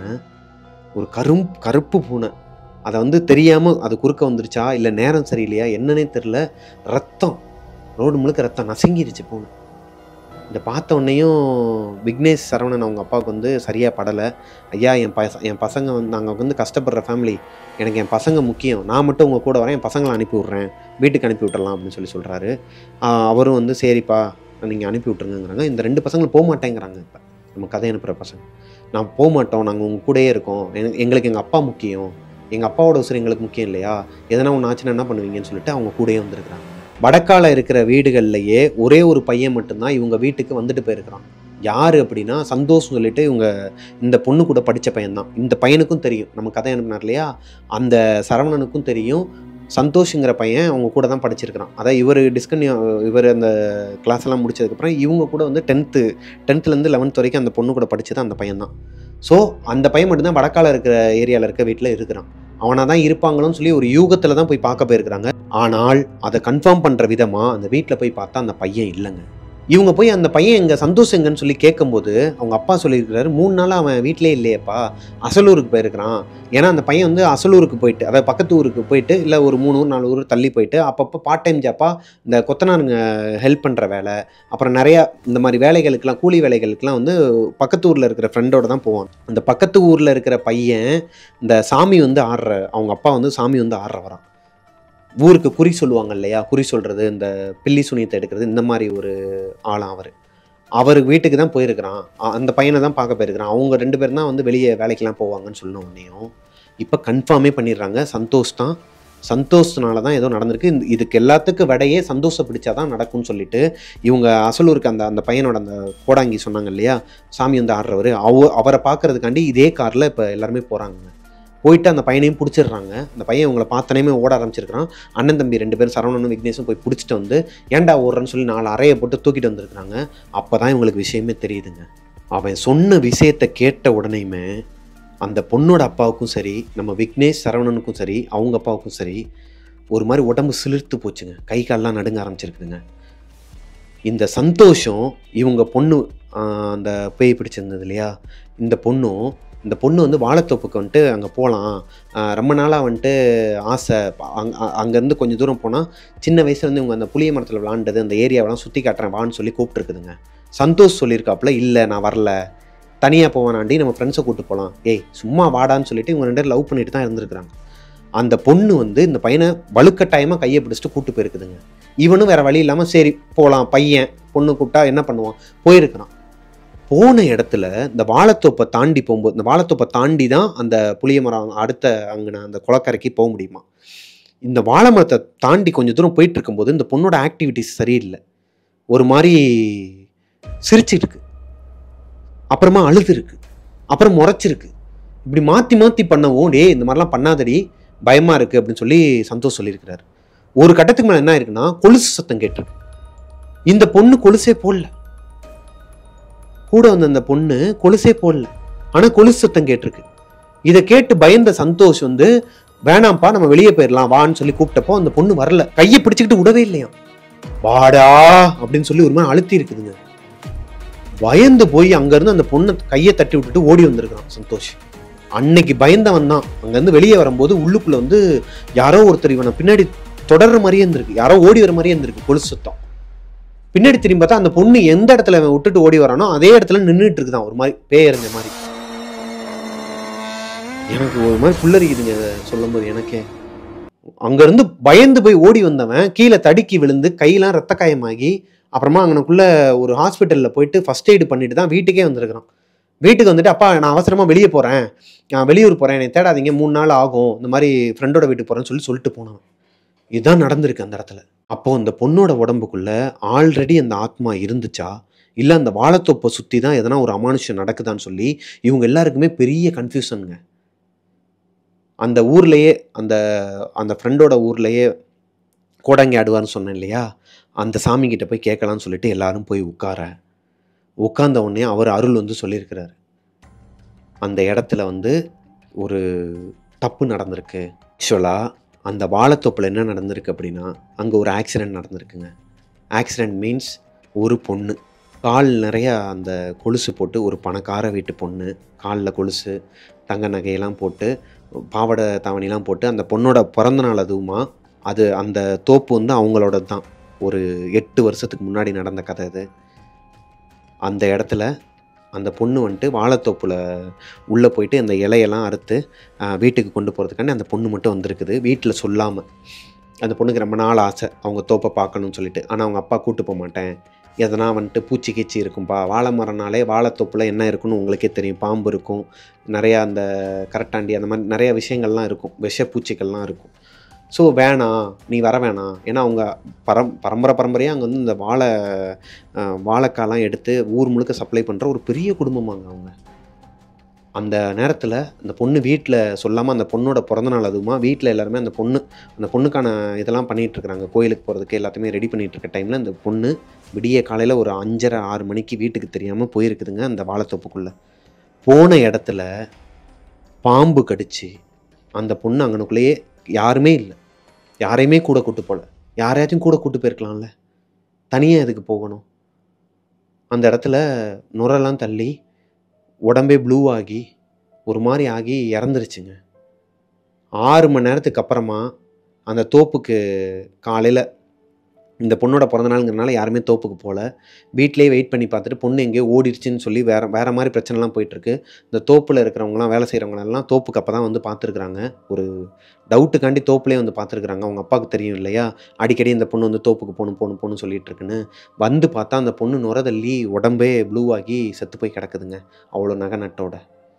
ஒரு கரும் கருப்பு பூனை, அதை வந்து தெரியாமல் அது குறுக்க வந்துருச்சா இல்லை நேரம் சரியில்லையா என்னன்னே தெரில, ரத்தம் ரோடு முழுக்க ரத்தம் நசுங்கிருச்சு பூனை. இதை பார்த்த உடனேயும் விக்னேஷ் சரவணன் அவங்க அப்பாவுக்கு வந்து சரியாக படலை. ஐயா, என் பச என் பசங்க வந்து நாங்கள் வந்து கஷ்டப்படுற ஃபேமிலி, எனக்கு என் பசங்க முக்கியம், நான் மட்டும் உங்கள் கூட வரேன், என் பசங்களை அனுப்பி விட்றேன், வீட்டுக்கு அனுப்பி விட்டுறலாம் அப்படின்னு சொல்லி சொல்கிறாரு. அவரும் வந்து சரிப்பா நீங்கள் அனுப்பி விட்ருங்கிறாங்க. இந்த ரெண்டு பசங்களும் போக மாட்டேங்கிறாங்க. இப்போ நம்ம கதை அனுப்புகிற பசங்க, நான் போக மாட்டோம், நாங்கள் உங்கள் கூடயே இருக்கோம், எங்களுக்கு எங்கள் அப்பா முக்கியம், எங்கள் அப்பாவோட உசுறு எங்களுக்கு முக்கியம் இல்லையா, எதனா ஒன்று ஆச்சுன்னா என்ன பண்ணுவீங்கன்னு சொல்லிட்டு அவங்க கூடயே வந்திருக்கிறாங்க. வடக்கால இருக்கிற வீடுகள்லையே ஒரே ஒரு பையன் மட்டும்தான் இவங்க வீட்டுக்கு வந்துட்டு போயிருக்கிறான். யார் அப்படின்னா சந்தோஷ் சொல்லிட்டு இவங்க இந்த பொண்ணு கூட படித்த பையன்தான். இந்த பையனுக்கும் தெரியும், நம்ம கதை அனுப்பினார் இல்லையா, அந்த சரவணனுக்கும் தெரியும் சந்தோஷுங்கிற பையன் அவங்க கூட தான் படிச்சிருக்கிறான். அதாவது இவர் டிஸ்கன்யூ இவர் அந்த கிளாஸ் எல்லாம் முடிச்சதுக்கப்புறம் இவங்க கூட வந்து டென்த்து டென்த்துலேருந்து லெவன்த் வரைக்கும் அந்த பொண்ணு கூட படித்தது அந்த பையன் தான். ஸோ அந்த பையன் மட்டும்தான் வடக்கால இருக்கிற ஏரியாவில் இருக்க வீட்டில் இருக்கிறான். அவனாக தான் இருப்பாங்களோன்னு சொல்லி ஒரு யூகத்தில் தான் போய் பார்க்க போயிருக்கிறாங்க. ஆனால் அதை கன்ஃபார்ம் பண்ணுற விதமாக அந்த வீட்டில் போய் பார்த்தா அந்த பையன் இல்லைங்க. இவங்க போய் அந்த பையன் எங்கள் சந்தோஷ் எங்கன்னு சொல்லி கேட்கும்போது அவங்க அப்பா சொல்லியிருக்கிறாரு, மூணு நாளாக அவன் வீட்டிலே இல்லையப்பா, அசலூருக்கு போயிருக்கிறான். ஏன்னா அந்த பையன் வந்து அசலூருக்கு போயிட்டு, அதாவது பக்கத்து ஊருக்கு போயிட்டு, இல்லை ஒரு மூணு ஊர் நாலு ஊர் தள்ளி போயிட்டு அப்பப்போ பார்ட் டைம் ஜாப்பா இந்த கொத்தனாருங்க ஹெல்ப் பண்ணுற வேலை, அப்புறம் நிறையா இந்த மாதிரி வேலைகளுக்கெல்லாம் கூலி வேலைகளுக்கெல்லாம் வந்து பக்கத்து ஊரில் இருக்கிற ஃப்ரெண்டோட தான் போவான். அந்த பக்கத்து ஊரில் இருக்கிற பையன் இந்த சாமி வந்து ஆடுற, அவங்க அப்பா வந்து சாமி வந்து ஆடுற வரான். ஊருக்கு குறி சொல்லுவாங்க இல்லையா, குறி சொல்கிறது, இந்த பில்லி சுனியத்தை எடுக்கிறது, இந்த மாதிரி ஒரு ஆளாம் அவர். அவர் வீட்டுக்கு தான் போயிருக்கிறான், அந்த பையனை தான் பார்க்க போயிருக்கிறான். அவங்க ரெண்டு பேரும் தான் வந்து வெளியே வேலைக்கெல்லாம் போவாங்கன்னு சொன்ன உடனேயும் இப்போ கன்ஃபார்மே பண்ணிடுறாங்க சந்தோஷ் தான், சந்தோஷனால தான் ஏதோ நடந்திருக்கு, இந்த இதுக்கு எல்லாத்துக்கும் விடையே சந்தோஷை பிடிச்சாதான் நடக்கும்னு சொல்லிட்டு இவங்க அசலூருக்கு அந்த அந்த பையனோட அந்த கோடாங்கி சொன்னாங்க இல்லையா, சாமி வந்து ஆடுறவர், அவ அவரை பார்க்கறதுக்காண்டி இதே காரில் இப்போ எல்லாருமே போகிறாங்க. போயிட்டு அந்த பையனையும் பிடிச்சிடுறாங்க. அந்த பையன் இவங்களை பார்த்தனேமே ஓட ஆரம்பிச்சிருக்கிறான். அண்ணன் தம்பி ரெண்டு பேரும் சரவணனும் விக்னேஷும் போய் பிடிச்சிட்டு வந்து ஏன்டா ஓடுறன்னு சொல்லி நாலு அறையை போட்டு தூக்கிட்டு வந்துருக்குறாங்க. அப்போ தான் இவங்களுக்கு விஷயமே தெரியுதுங்க. அவன் சொன்ன விஷயத்தை கேட்ட உடனேயுமே அந்த பொண்ணோட அப்பாவுக்கும் சரி, நம்ம விக்னேஷ் சரவணனுக்கும் சரி, அவங்க அப்பாவுக்கும் சரி, ஒரு மாதிரி உடம்பு சிலிர்த்து போச்சுங்க. கை காலெலாம் நடுங்க ஆரம்பிச்சிருக்குதுங்க. இந்த சந்தோஷம் இவங்க பொண்ணு அந்த பேய் பிடிச்சிருந்தது இல்லையா, இந்த பொண்ணும் இந்த பொண்ணு வந்து வாழைத்தோப்புக்கு வந்துட்டு அங்கே போகலாம், ரொம்ப நாளாக வந்துட்டு ஆசை, அங் அங்கேருந்து கொஞ்சம் தூரம் போனால் சின்ன வயசுலேருந்து இவங்க அந்த புளிய மரத்தில் விளாண்டது அந்த ஏரியாவெலாம் சுற்றி காட்டுறேன் வான்னு சொல்லி கூப்பிட்டுருக்குதுங்க. சந்தோஷ் சொல்லியிருக்காப்புல, இல்லை நான் வரல, தனியாக போவானாண்டி, நம்ம ஃப்ரெண்ட்ஸை கூப்பிட்டு போகலாம், ஏய் சும்மா வாடான்னு சொல்லிட்டு இவங்க ரெண்டு பேரும் லவ் பண்ணிட்டு தான் இருந்திருக்கிறாங்க. அந்த பொண்ணு வந்து இந்த பையனை வலுக்கட்டாயமாக கையை பிடிச்சிட்டு கூப்பிட்டு போயிருக்குதுங்க. இவனும் வேறு வழி இல்லாமல் சரி போகலாம், பையன் பொண்ணு கூப்பிட்டா என்ன பண்ணுவான், போயிருக்கிறான். போன இடத்துல இந்த வாழைத்தோப்பை தாண்டி போகும்போது, இந்த வாழைத்தோப்பை தாண்டி தான் அந்த புளிய மரம் அடுத்த அங்கே அந்த குளக்கரைக்கு போக முடியுமா. இந்த வாழை மரத்தை தாண்டி கொஞ்சம் தூரம் போயிட்டு இருக்கும்போது இந்த பொண்ணோட ஆக்டிவிட்டிஸ் சரியில்லை, ஒரு மாதிரி சிரிச்சிருக்கு, அப்புறமா அழுதுருக்கு, அப்புறம் முறைச்சிருக்கு. இப்படி மாற்றி மாற்றி பண்ணவும், டே இந்த மாதிரிலாம் பண்ணாதடி பயமாக இருக்குது அப்படின்னு சொல்லி சந்தோஷ் சொல்லியிருக்கிறாரு. ஒரு கட்டத்துக்கு மேலே என்ன இருக்குன்னா கொலுசு சத்தம் கேட்டிருக்கு. இந்த பொண்ணு கொலுசே போடல, கூட வந்த அந்த பொண்ணு கொலுசே போடல, ஆனால் கொலுசு சத்தம் கேட்டிருக்கு. இதை கேட்டு பயந்த சந்தோஷ் வந்து வேணாம்ப்பா நம்ம வெளியே போயிடலாம் வான்னு சொல்லி கூப்பிட்டப்போ அந்த பொண்ணு வரல, கையை பிடிச்சிக்கிட்டு விடவே இல்லையா, வாடா அப்படின்னு சொல்லி ஒரு மாதிரி அழுத்தி இருக்குதுங்க. பயந்து போய் அங்கேருந்து அந்த பொண்ணை கையை தட்டி விட்டுட்டு ஓடி வந்திருக்கான் சந்தோஷ். அன்னைக்கு பயந்தவன் தான் அங்கேருந்து வெளியே வரும்போது உள்ளுக்குள்ள வந்து யாரோ ஒருத்தர் இவனை பின்னாடி தொடர்ற மாதிரியே இருந்திருக்கு, யாரோ ஓடி வர மாதிரியே இருந்திருக்கு கொலுசு சத்தம். பின்னாடி திரும்பி பார்த்தா அந்த பொண்ணு எந்த இடத்துல அவன் விட்டுட்டு ஓடி வரானோ அதே இடத்துல நின்றுட்டு இருக்குதான், ஒரு மாதிரி பேயறிஞ்ச மாதிரி. எனக்கு ஒரு மாதிரி புல்லரிக்குதுங்க சொல்லும் போது எனக்கே. அங்கேருந்து பயந்து போய் ஓடி வந்தவன் கீழே தடுக்கி விழுந்து கையெல்லாம் ரத்த காயமாகி அப்புறமா அங்கனக்குள்ள ஒரு ஹாஸ்பிட்டலில் போயிட்டு ஃபர்ஸ்ட் எய்டு பண்ணிட்டு தான் வீட்டுக்கே வந்திருக்கிறான். வீட்டுக்கு வந்துட்டு அப்பா நான் அவசரமாக வெளியே போகிறேன், நான் வெளியூர் போகிறேன், என்னை தேடாதீங்க, மூணு நாள் ஆகும், இந்த மாதிரி ஃப்ரெண்டோட வீட்டுக்கு போகிறேன்னு சொல்லி சொல்லிட்டு போனான். இதுதான் நடந்திருக்கு அந்த இடத்துல. அப்போ அந்த பொண்ணோட உடம்புக்குள்ள ஆல்ரெடி அந்த ஆத்மா இருந்துச்சா, இல்லை அந்த வாழைத்தோப்பை சுற்றி தான் எதனா ஒரு அமானுஷம் நடக்குதான்னு சொல்லி இவங்க எல்லாருக்குமே பெரிய கன்ஃபியூஷனுங்க. அந்த ஊர்லேயே அந்த அந்த ஃப்ரெண்டோட ஊர்லேயே கோடாங்கி ஆடுவார்னு சொன்னேன் இல்லையா, அந்த சாமிக்கிட்ட போய் கேட்கலான்னு சொல்லிட்டு எல்லாரும் போய் உட்கார உட்கார்ந்த உடனே அவர் அருள் வந்து சொல்லியிருக்கிறார், அந்த இடத்துல வந்து ஒரு தப்பு நடந்திருக்கு. ஆக்சுவலாக அந்த வாழைத்தோப்பில் என்ன நடந்திருக்கு அப்படின்னா, அங்கே ஒரு ஆக்சிடெண்ட் நடந்திருக்குங்க. ஆக்சிடெண்ட் மீன்ஸ் ஒரு பொண்ணு கால் நிறையா அந்த கொலுசு போட்டு, ஒரு பணக்கார வீட்டு பொண்ணு காலில் கொலுசு தங்க நகையெல்லாம் போட்டு பாவாடை தாவணிலாம் போட்டு, அந்த பொண்ணோட பிறந்த நாள் அதுவுமா, அது அந்த தோப்பு வந்து அவங்களோட தான். ஒரு எட்டு வருஷத்துக்கு முன்னாடி நடந்த கதை அது. அந்த இடத்துல அந்த பொண்ணு வந்துட்டு வாழைத்தோப்பில் உள்ளே போயிட்டு அந்த இலையெல்லாம் அறுத்து வீட்டுக்கு கொண்டு போகிறதுக்காண்டி அந்த பொண்ணு மட்டும் வந்திருக்குது, வீட்டில் சொல்லாமல். அந்த பொண்ணுக்கு ரொம்ப நாள் ஆசை அவங்க தோப்பை பார்க்கணுன்னு சொல்லிட்டு. ஆனால் அவங்க அப்பா கூட்டு போக மாட்டேன், எதனா வந்துட்டு பூச்சி கீச்சி இருக்கும்பா, வாழை மரம்னாலே வாழைத்தோப்பில் என்ன இருக்குன்னு உங்களுக்கே தெரியும், பாம்பு இருக்கும், நிறையா அந்த கரட்டாண்டி அந்த மாதிரி நிறையா விஷயங்கள்லாம் இருக்கும், விஷ பூச்சிகள்லாம் இருக்கும். ஸோ வேணாம், நீ வர வேணாம். ஏன்னா அவங்க பரம் பரம்பரை பரம்பரையாக அங்கே வந்து இந்த வாழை வாழைக்காலாம் எடுத்து ஊர் முழுக்க சப்ளை பண்ணுற ஒரு பெரிய குடும்பமாங்க அவங்க. அந்த நேரத்தில் அந்த பொண்ணு வீட்டில் சொல்லாமல், அந்த பொண்ணோட பிறந்தநாள் அதுவுமா, வீட்டில் எல்லாருமே அந்த பொண்ணு அந்த பொண்ணுக்கான இதெல்லாம் பண்ணிகிட்ருக்குறாங்க, கோயிலுக்கு போகிறதுக்கு எல்லாத்தையுமே ரெடி பண்ணிகிட்ருக்க டைமில் அந்த பொண்ணு விடிய காலையில் ஒரு அஞ்சரை ஆறு மணிக்கு வீட்டுக்கு தெரியாமல் போயிருக்குதுங்க அந்த வாழைத்தோப்புக்குள்ளே. போன இடத்துல பாம்பு கடிச்சு அந்த பொண்ணு அங்கனுக்குள்ளேயே யாருமே இல்லை, யாரையுமே கூட கூட்டு போகல. யாரையாச்சும் கூட கூட்டு போயிருக்கலாம்ல, தனியாக எதுக்கு போகணும்? அந்த இடத்துல நுரெல்லாம் தள்ளி உடம்பே ப்ளூ ஆகி ஒரு மாதிரி ஆகி இறந்துருச்சுங்க. ஆறு மணி நேரத்துக்கு அப்புறமா அந்த தோப்புக்கு காலையில் இந்த பொண்ணோட பிறந்தநாளுங்கிறனால யாருமே தோப்புக்கு போகல, வீட்டிலேயே வெயிட் பண்ணி பார்த்துட்டு பொண்ணு எங்கேயோ ஓடிடுச்சுன்னு சொல்லி வேறு வேறு மாதிரி பிரச்சனைலாம் போயிட்டுருக்கு. இந்த தோப்பில் இருக்கிறவங்களாம், வேலை செய்கிறவங்களெல்லாம் தோப்புக்கு அப்போ தான் வந்து பார்த்துருக்குறாங்க. ஒரு டவுட்டுக்காண்டி தோப்புலேயே வந்து பார்த்துருக்குறாங்க. அவங்க அப்பாவுக்கு தெரியும் இல்லையா, அடிக்கடி இந்த பொண்ணு வந்து தோப்புக்கு போகணும் போகணும் போகணும் சொல்லிட்டு இருக்குன்னு. வந்து பார்த்தா அந்த பொண்ணு நுரதள்ளி உடம்பே ப்ளூ ஆகி செத்து போய் கிடக்குதுங்க, அவ்வளோ நகை நட்டோட.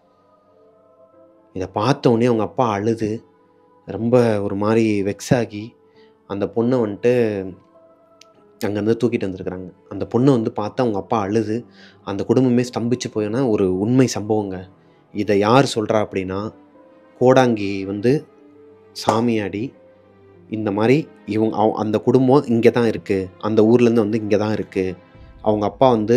இதை பார்த்த உடனே அவங்க அப்பா அழுது ரொம்ப ஒரு மாதிரி வெக்ஸ் ஆகி அந்த பொண்ணை வந்துட்டு அங்கேருந்து தூக்கிட்டு வந்துருக்குறாங்க. அந்த பொண்ணை வந்து பார்த்தா அவங்க அப்பா அழுது அந்த குடும்பமே ஸ்தம்பிச்சு போயினா ஒரு உண்மை சம்பவங்க. இதை யார் சொல்கிறா அப்படின்னா, கோடாங்கி வந்து சாமியாடி இந்த மாதிரி இவங்க அவ அந்த குடும்பம் இங்கே தான் இருக்குது, அந்த ஊர்லேருந்து வந்து இங்கே தான் இருக்குது, அவங்க அப்பா வந்து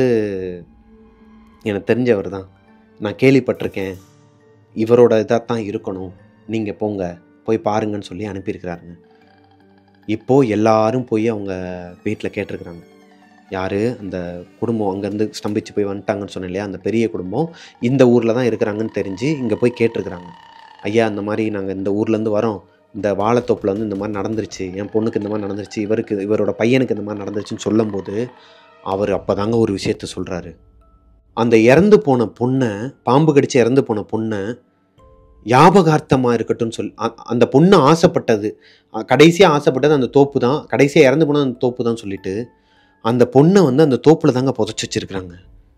எனக்கு தெரிஞ்சவர் தான், நான் கேள்விப்பட்டிருக்கேன், இவரோட இதாக தான் இருக்கணும், நீங்கள் போங்க போய் பாருங்கன்னு சொல்லி அனுப்பியிருக்கிறாருங்க. இப்போது எல்லாரும் போய் அவங்க வீட்டில் கேட்டிருக்கிறாங்க. யார்? அந்த குடும்பம் அங்கேருந்து ஸ்தம்பிச்சு போய் வந்துட்டாங்கன்னு சொன்னேன் இல்லையா, அந்த பெரிய குடும்பம் இந்த ஊரில் தான் இருக்கிறாங்கன்னு தெரிஞ்சு இங்கே போய் கேட்டிருக்கிறாங்க. ஐயா, இந்த மாதிரி நாங்கள் இந்த ஊர்லேருந்து வரோம், இந்த வாழைத்தோப்பில் வந்து இந்த மாதிரி நடந்துருச்சு, என் பொண்ணுக்கு இந்த மாதிரி நடந்துருச்சு, இவருக்கு இவரோட பையனுக்கு இந்த மாதிரி நடந்துருச்சுன்னு சொல்லும்போது அவர் அப்போ தாங்க ஒரு விஷயத்த சொல்கிறாரு. அந்த இறந்து போன பொண்ணை, பாம்பு கடிச்சு இறந்து போன பொண்ணை ஞாபகார்த்தமாக இருக்கட்டும்னு சொல்லி அந்த பொண்ணு ஆசைப்பட்டது, கடைசியாக ஆசைப்பட்டது அந்த தோப்பு தான், கடைசியாக இறந்து போனது அந்த தோப்பு தான் சொல்லிட்டு அந்த பொண்ணை வந்து அந்த தோப்பில் தாங்க புதைச்சி வச்சிருக்கிறாங்க.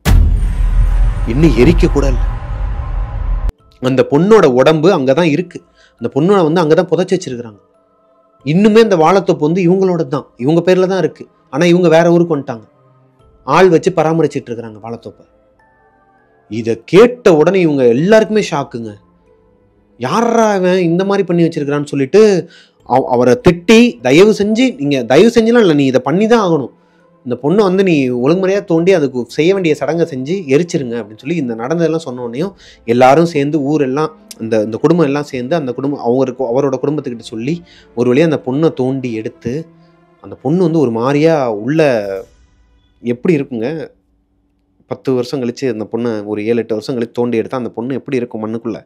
இன்னும் எரிக்க கூட இல்லை. அந்த பொண்ணோட உடம்பு அங்கே தான் இருக்குது, அந்த பொண்ணோட வந்து அங்கே தான் புதைச்சி வச்சிருக்கிறாங்க. இன்னுமே அந்த வாழைத்தோப்பு வந்து இவங்களோட தான், இவங்க பேரில் தான் இருக்குது. ஆனால் இவங்க வேற ஊருக்கு வந்துட்டாங்க, ஆள் வச்சு பராமரிச்சிட்டு இருக்கிறாங்க வாழைத்தோப்பை. இதை கேட்ட உடனே இவங்க எல்லாருக்குமே ஷாக்குங்க. யாரா அவன் இந்த மாதிரி பண்ணி வச்சிருக்கிறான்னு சொல்லிட்டு அவரை திட்டி, தயவு செஞ்சு நீங்கள் தயவு செஞ்சுலாம் இல்லை, நீ இதை பண்ணி தான் ஆகணும், இந்த பொண்ணை வந்து நீ ஒழுங்குமுறையாக தோண்டி அதுக்கு செய்ய வேண்டிய சடங்கை செஞ்சு எரிச்சிருங்க அப்படின்னு சொல்லி இந்த நடந்ததெல்லாம் சொன்னோடனையும் எல்லாரும் சேர்ந்து ஊரெல்லாம் இந்த இந்த குடும்பம் எல்லாம் சேர்ந்து அந்த குடும்பம் அவருக்கு அவரோட குடும்பத்துக்கிட்ட சொல்லி ஒரு வழியாக அந்த பொண்ணை தோண்டி எடுத்து, அந்த பொண்ணு வந்து ஒரு மாதிரியாக உள்ள எப்படி இருக்குங்க, பத்து வருஷம் கழித்து அந்த பொண்ணை ஒரு ஏழு எட்டு வருஷம் கழித்து தோண்டி எடுத்தால் அந்த பொண்ணு எப்படி இருக்கும், மண்ணுக்குள்ளே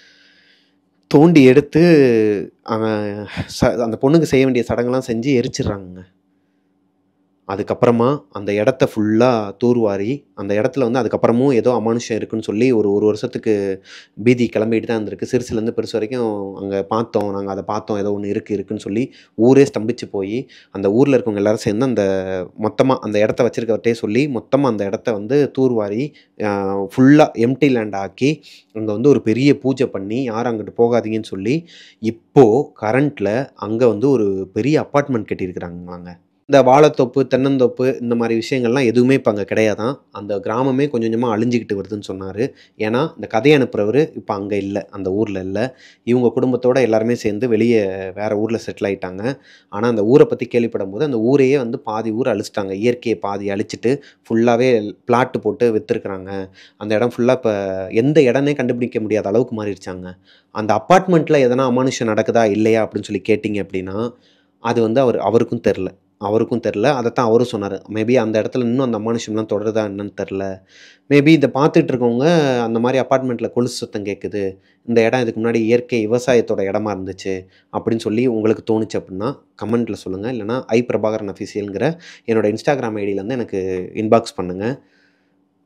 தோண்டி எடுத்து அவன் ச அந்த பொண்ணுக்கு செய்ய வேண்டிய சடங்கெல்லாம் செஞ்சு எரிச்சிடுறாங்க. அதுக்கப்புறமா அந்த இடத்த ஃபுல்லாக தூர்வாரி அந்த இடத்துல வந்து அதுக்கப்புறமும் ஏதோ அமானுஷம் இருக்குன்னு சொல்லி ஒரு ஒரு வருஷத்துக்கு பீதி கிளம்பிட்டு தான் இருந்திருக்கு. சிறுசுலேருந்து பெருசு வரைக்கும் அங்கே பார்த்தோம், நாங்கள் அதை பார்த்தோம், ஏதோ ஒன்று இருக்குது இருக்குன்னு சொல்லி ஊரே ஸ்தம்பிச்சு போய் அந்த ஊரில் இருக்கவங்க எல்லோரும் சேர்ந்து அந்த மொத்தமாக அந்த இடத்த வச்சுருக்கவர்கிட்டே சொல்லி மொத்தமாக அந்த இடத்த வந்து தூர்வாரி ஃபுல்லாக எம்டி லேண்ட் ஆக்கி அங்கே வந்து ஒரு பெரிய பூஜை பண்ணி யாரும் அங்கிட்டு போகாதீங்கன்னு சொல்லி இப்போது கரண்ட்டில் அங்கே வந்து ஒரு பெரிய அப்பார்ட்மெண்ட் கட்டியிருக்கிறாங்க. இந்த வாழைத்தோப்பு, தென்னந்தோப்பு இந்த மாதிரி விஷயங்கள்லாம் எதுவுமே இப்போ அங்கே கிடையாதான். அந்த கிராமமே கொஞ்சம் கொஞ்சமாக அழிஞ்சிக்கிட்டு வருதுன்னு சொன்னார். ஏன்னா இந்த கதையை அனுப்புகிறவர் இப்போ அங்கே இல்லை, அந்த ஊரில் இல்லை. இவங்க குடும்பத்தோடு எல்லாருமே சேர்ந்து வெளியே வேறு ஊரில் செட்டில் ஆகிட்டாங்க. ஆனால் அந்த ஊரை பற்றி கேள்விப்படும் போது அந்த ஊரையே வந்து பாதி ஊர் அழிச்சிட்டாங்க, இயற்கையை பாதி அழிச்சிட்டு ஃபுல்லாகவே பிளாட்டு போட்டு விற்றுருக்குறாங்க. அந்த இடம் ஃபுல்லாக இப்போ எந்த இடமே கண்டுபிடிக்க முடியாத அளவுக்கு மாறிடுச்சாங்க. அந்த அப்பார்ட்மெண்ட்டில் எதனா அமானுஷம் நடக்குதா இல்லையா அப்படின்னு சொல்லி கேட்டிங்க அப்படின்னா அது வந்து அவர் அவருக்கும் தெரில அவருக்கும் தெரில அதைத்தான் அவரும் சொன்னார். மேபி அந்த இடத்துல இன்னும் அந்த அமானுஷம்லாம் தொடருதா என்னன்னு தெரில. மேபி இதை பார்த்துட்டு இருக்கவங்க அந்த மாதிரி அப்பார்ட்மெண்ட்டில் கொலுசு சத்தம் கேட்குது, இந்த இடம் இதுக்கு முன்னாடி இயற்கை விவசாயத்தோட இடமா இருந்துச்சு அப்படின்னு சொல்லி உங்களுக்கு தோணுச்சு அப்படின்னா கமெண்ட்டில் சொல்லுங்கள். இல்லைனா ஐ பிரபாகரன் அஃபிஷியலுங்கிற என்னோடய இன்ஸ்டாகிராம் ஐடியிலேருந்து எனக்கு இன்பாக்ஸ் பண்ணுங்கள்.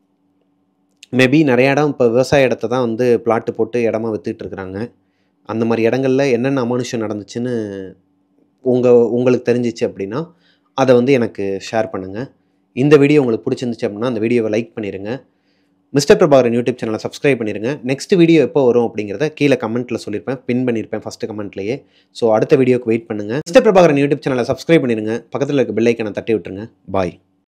மேபி நிறைய இடம் இப்போ விவசாய இடத்த தான் வந்து பிளாட்டு போட்டு இடமா வித்துட்டு இருக்கிறாங்க. அந்த மாதிரி இடங்கள்ல என்னென்ன அமானுஷம் நடந்துச்சுன்னு உங்கள் உங்களுக்கு தெரிஞ்சிச்சு அப்படின்னா அதை வந்து எனக்கு ஷேர் பண்ணுங்கள். இந்த வீடியோ உங்களுக்கு பிடிச்சிருந்துச்சு அப்படின்னா அந்த வீடியோவை லைக் பண்ணிடுங்க. மிஸ்டர் பிரபாகரன் யூடியூப் சேனலை சப்ஸ்கிரைப் பண்ணிடுங்க. நெக்ஸ்ட் வீடியோ எப்போ வரும் அப்படிங்கிறத கீழே கமெண்ட்டில் சொல்லியிருப்பேன், பின் பண்ணியிருப்பேன் ஃபஸ்ட்டு கமெண்ட்லேயே. ஸோ அடுத்த வீடியோக்கு வெயிட் பண்ணுங்கள். மிஸ்டர் பிரபாகரன் யூடியூப் சேனலை சப்ஸ்கிரைப் பண்ணிடுங்க. பக்கத்தில் இருக்க பெல் ஐக்கானை தட்டி விட்டுருங்க. பாய்.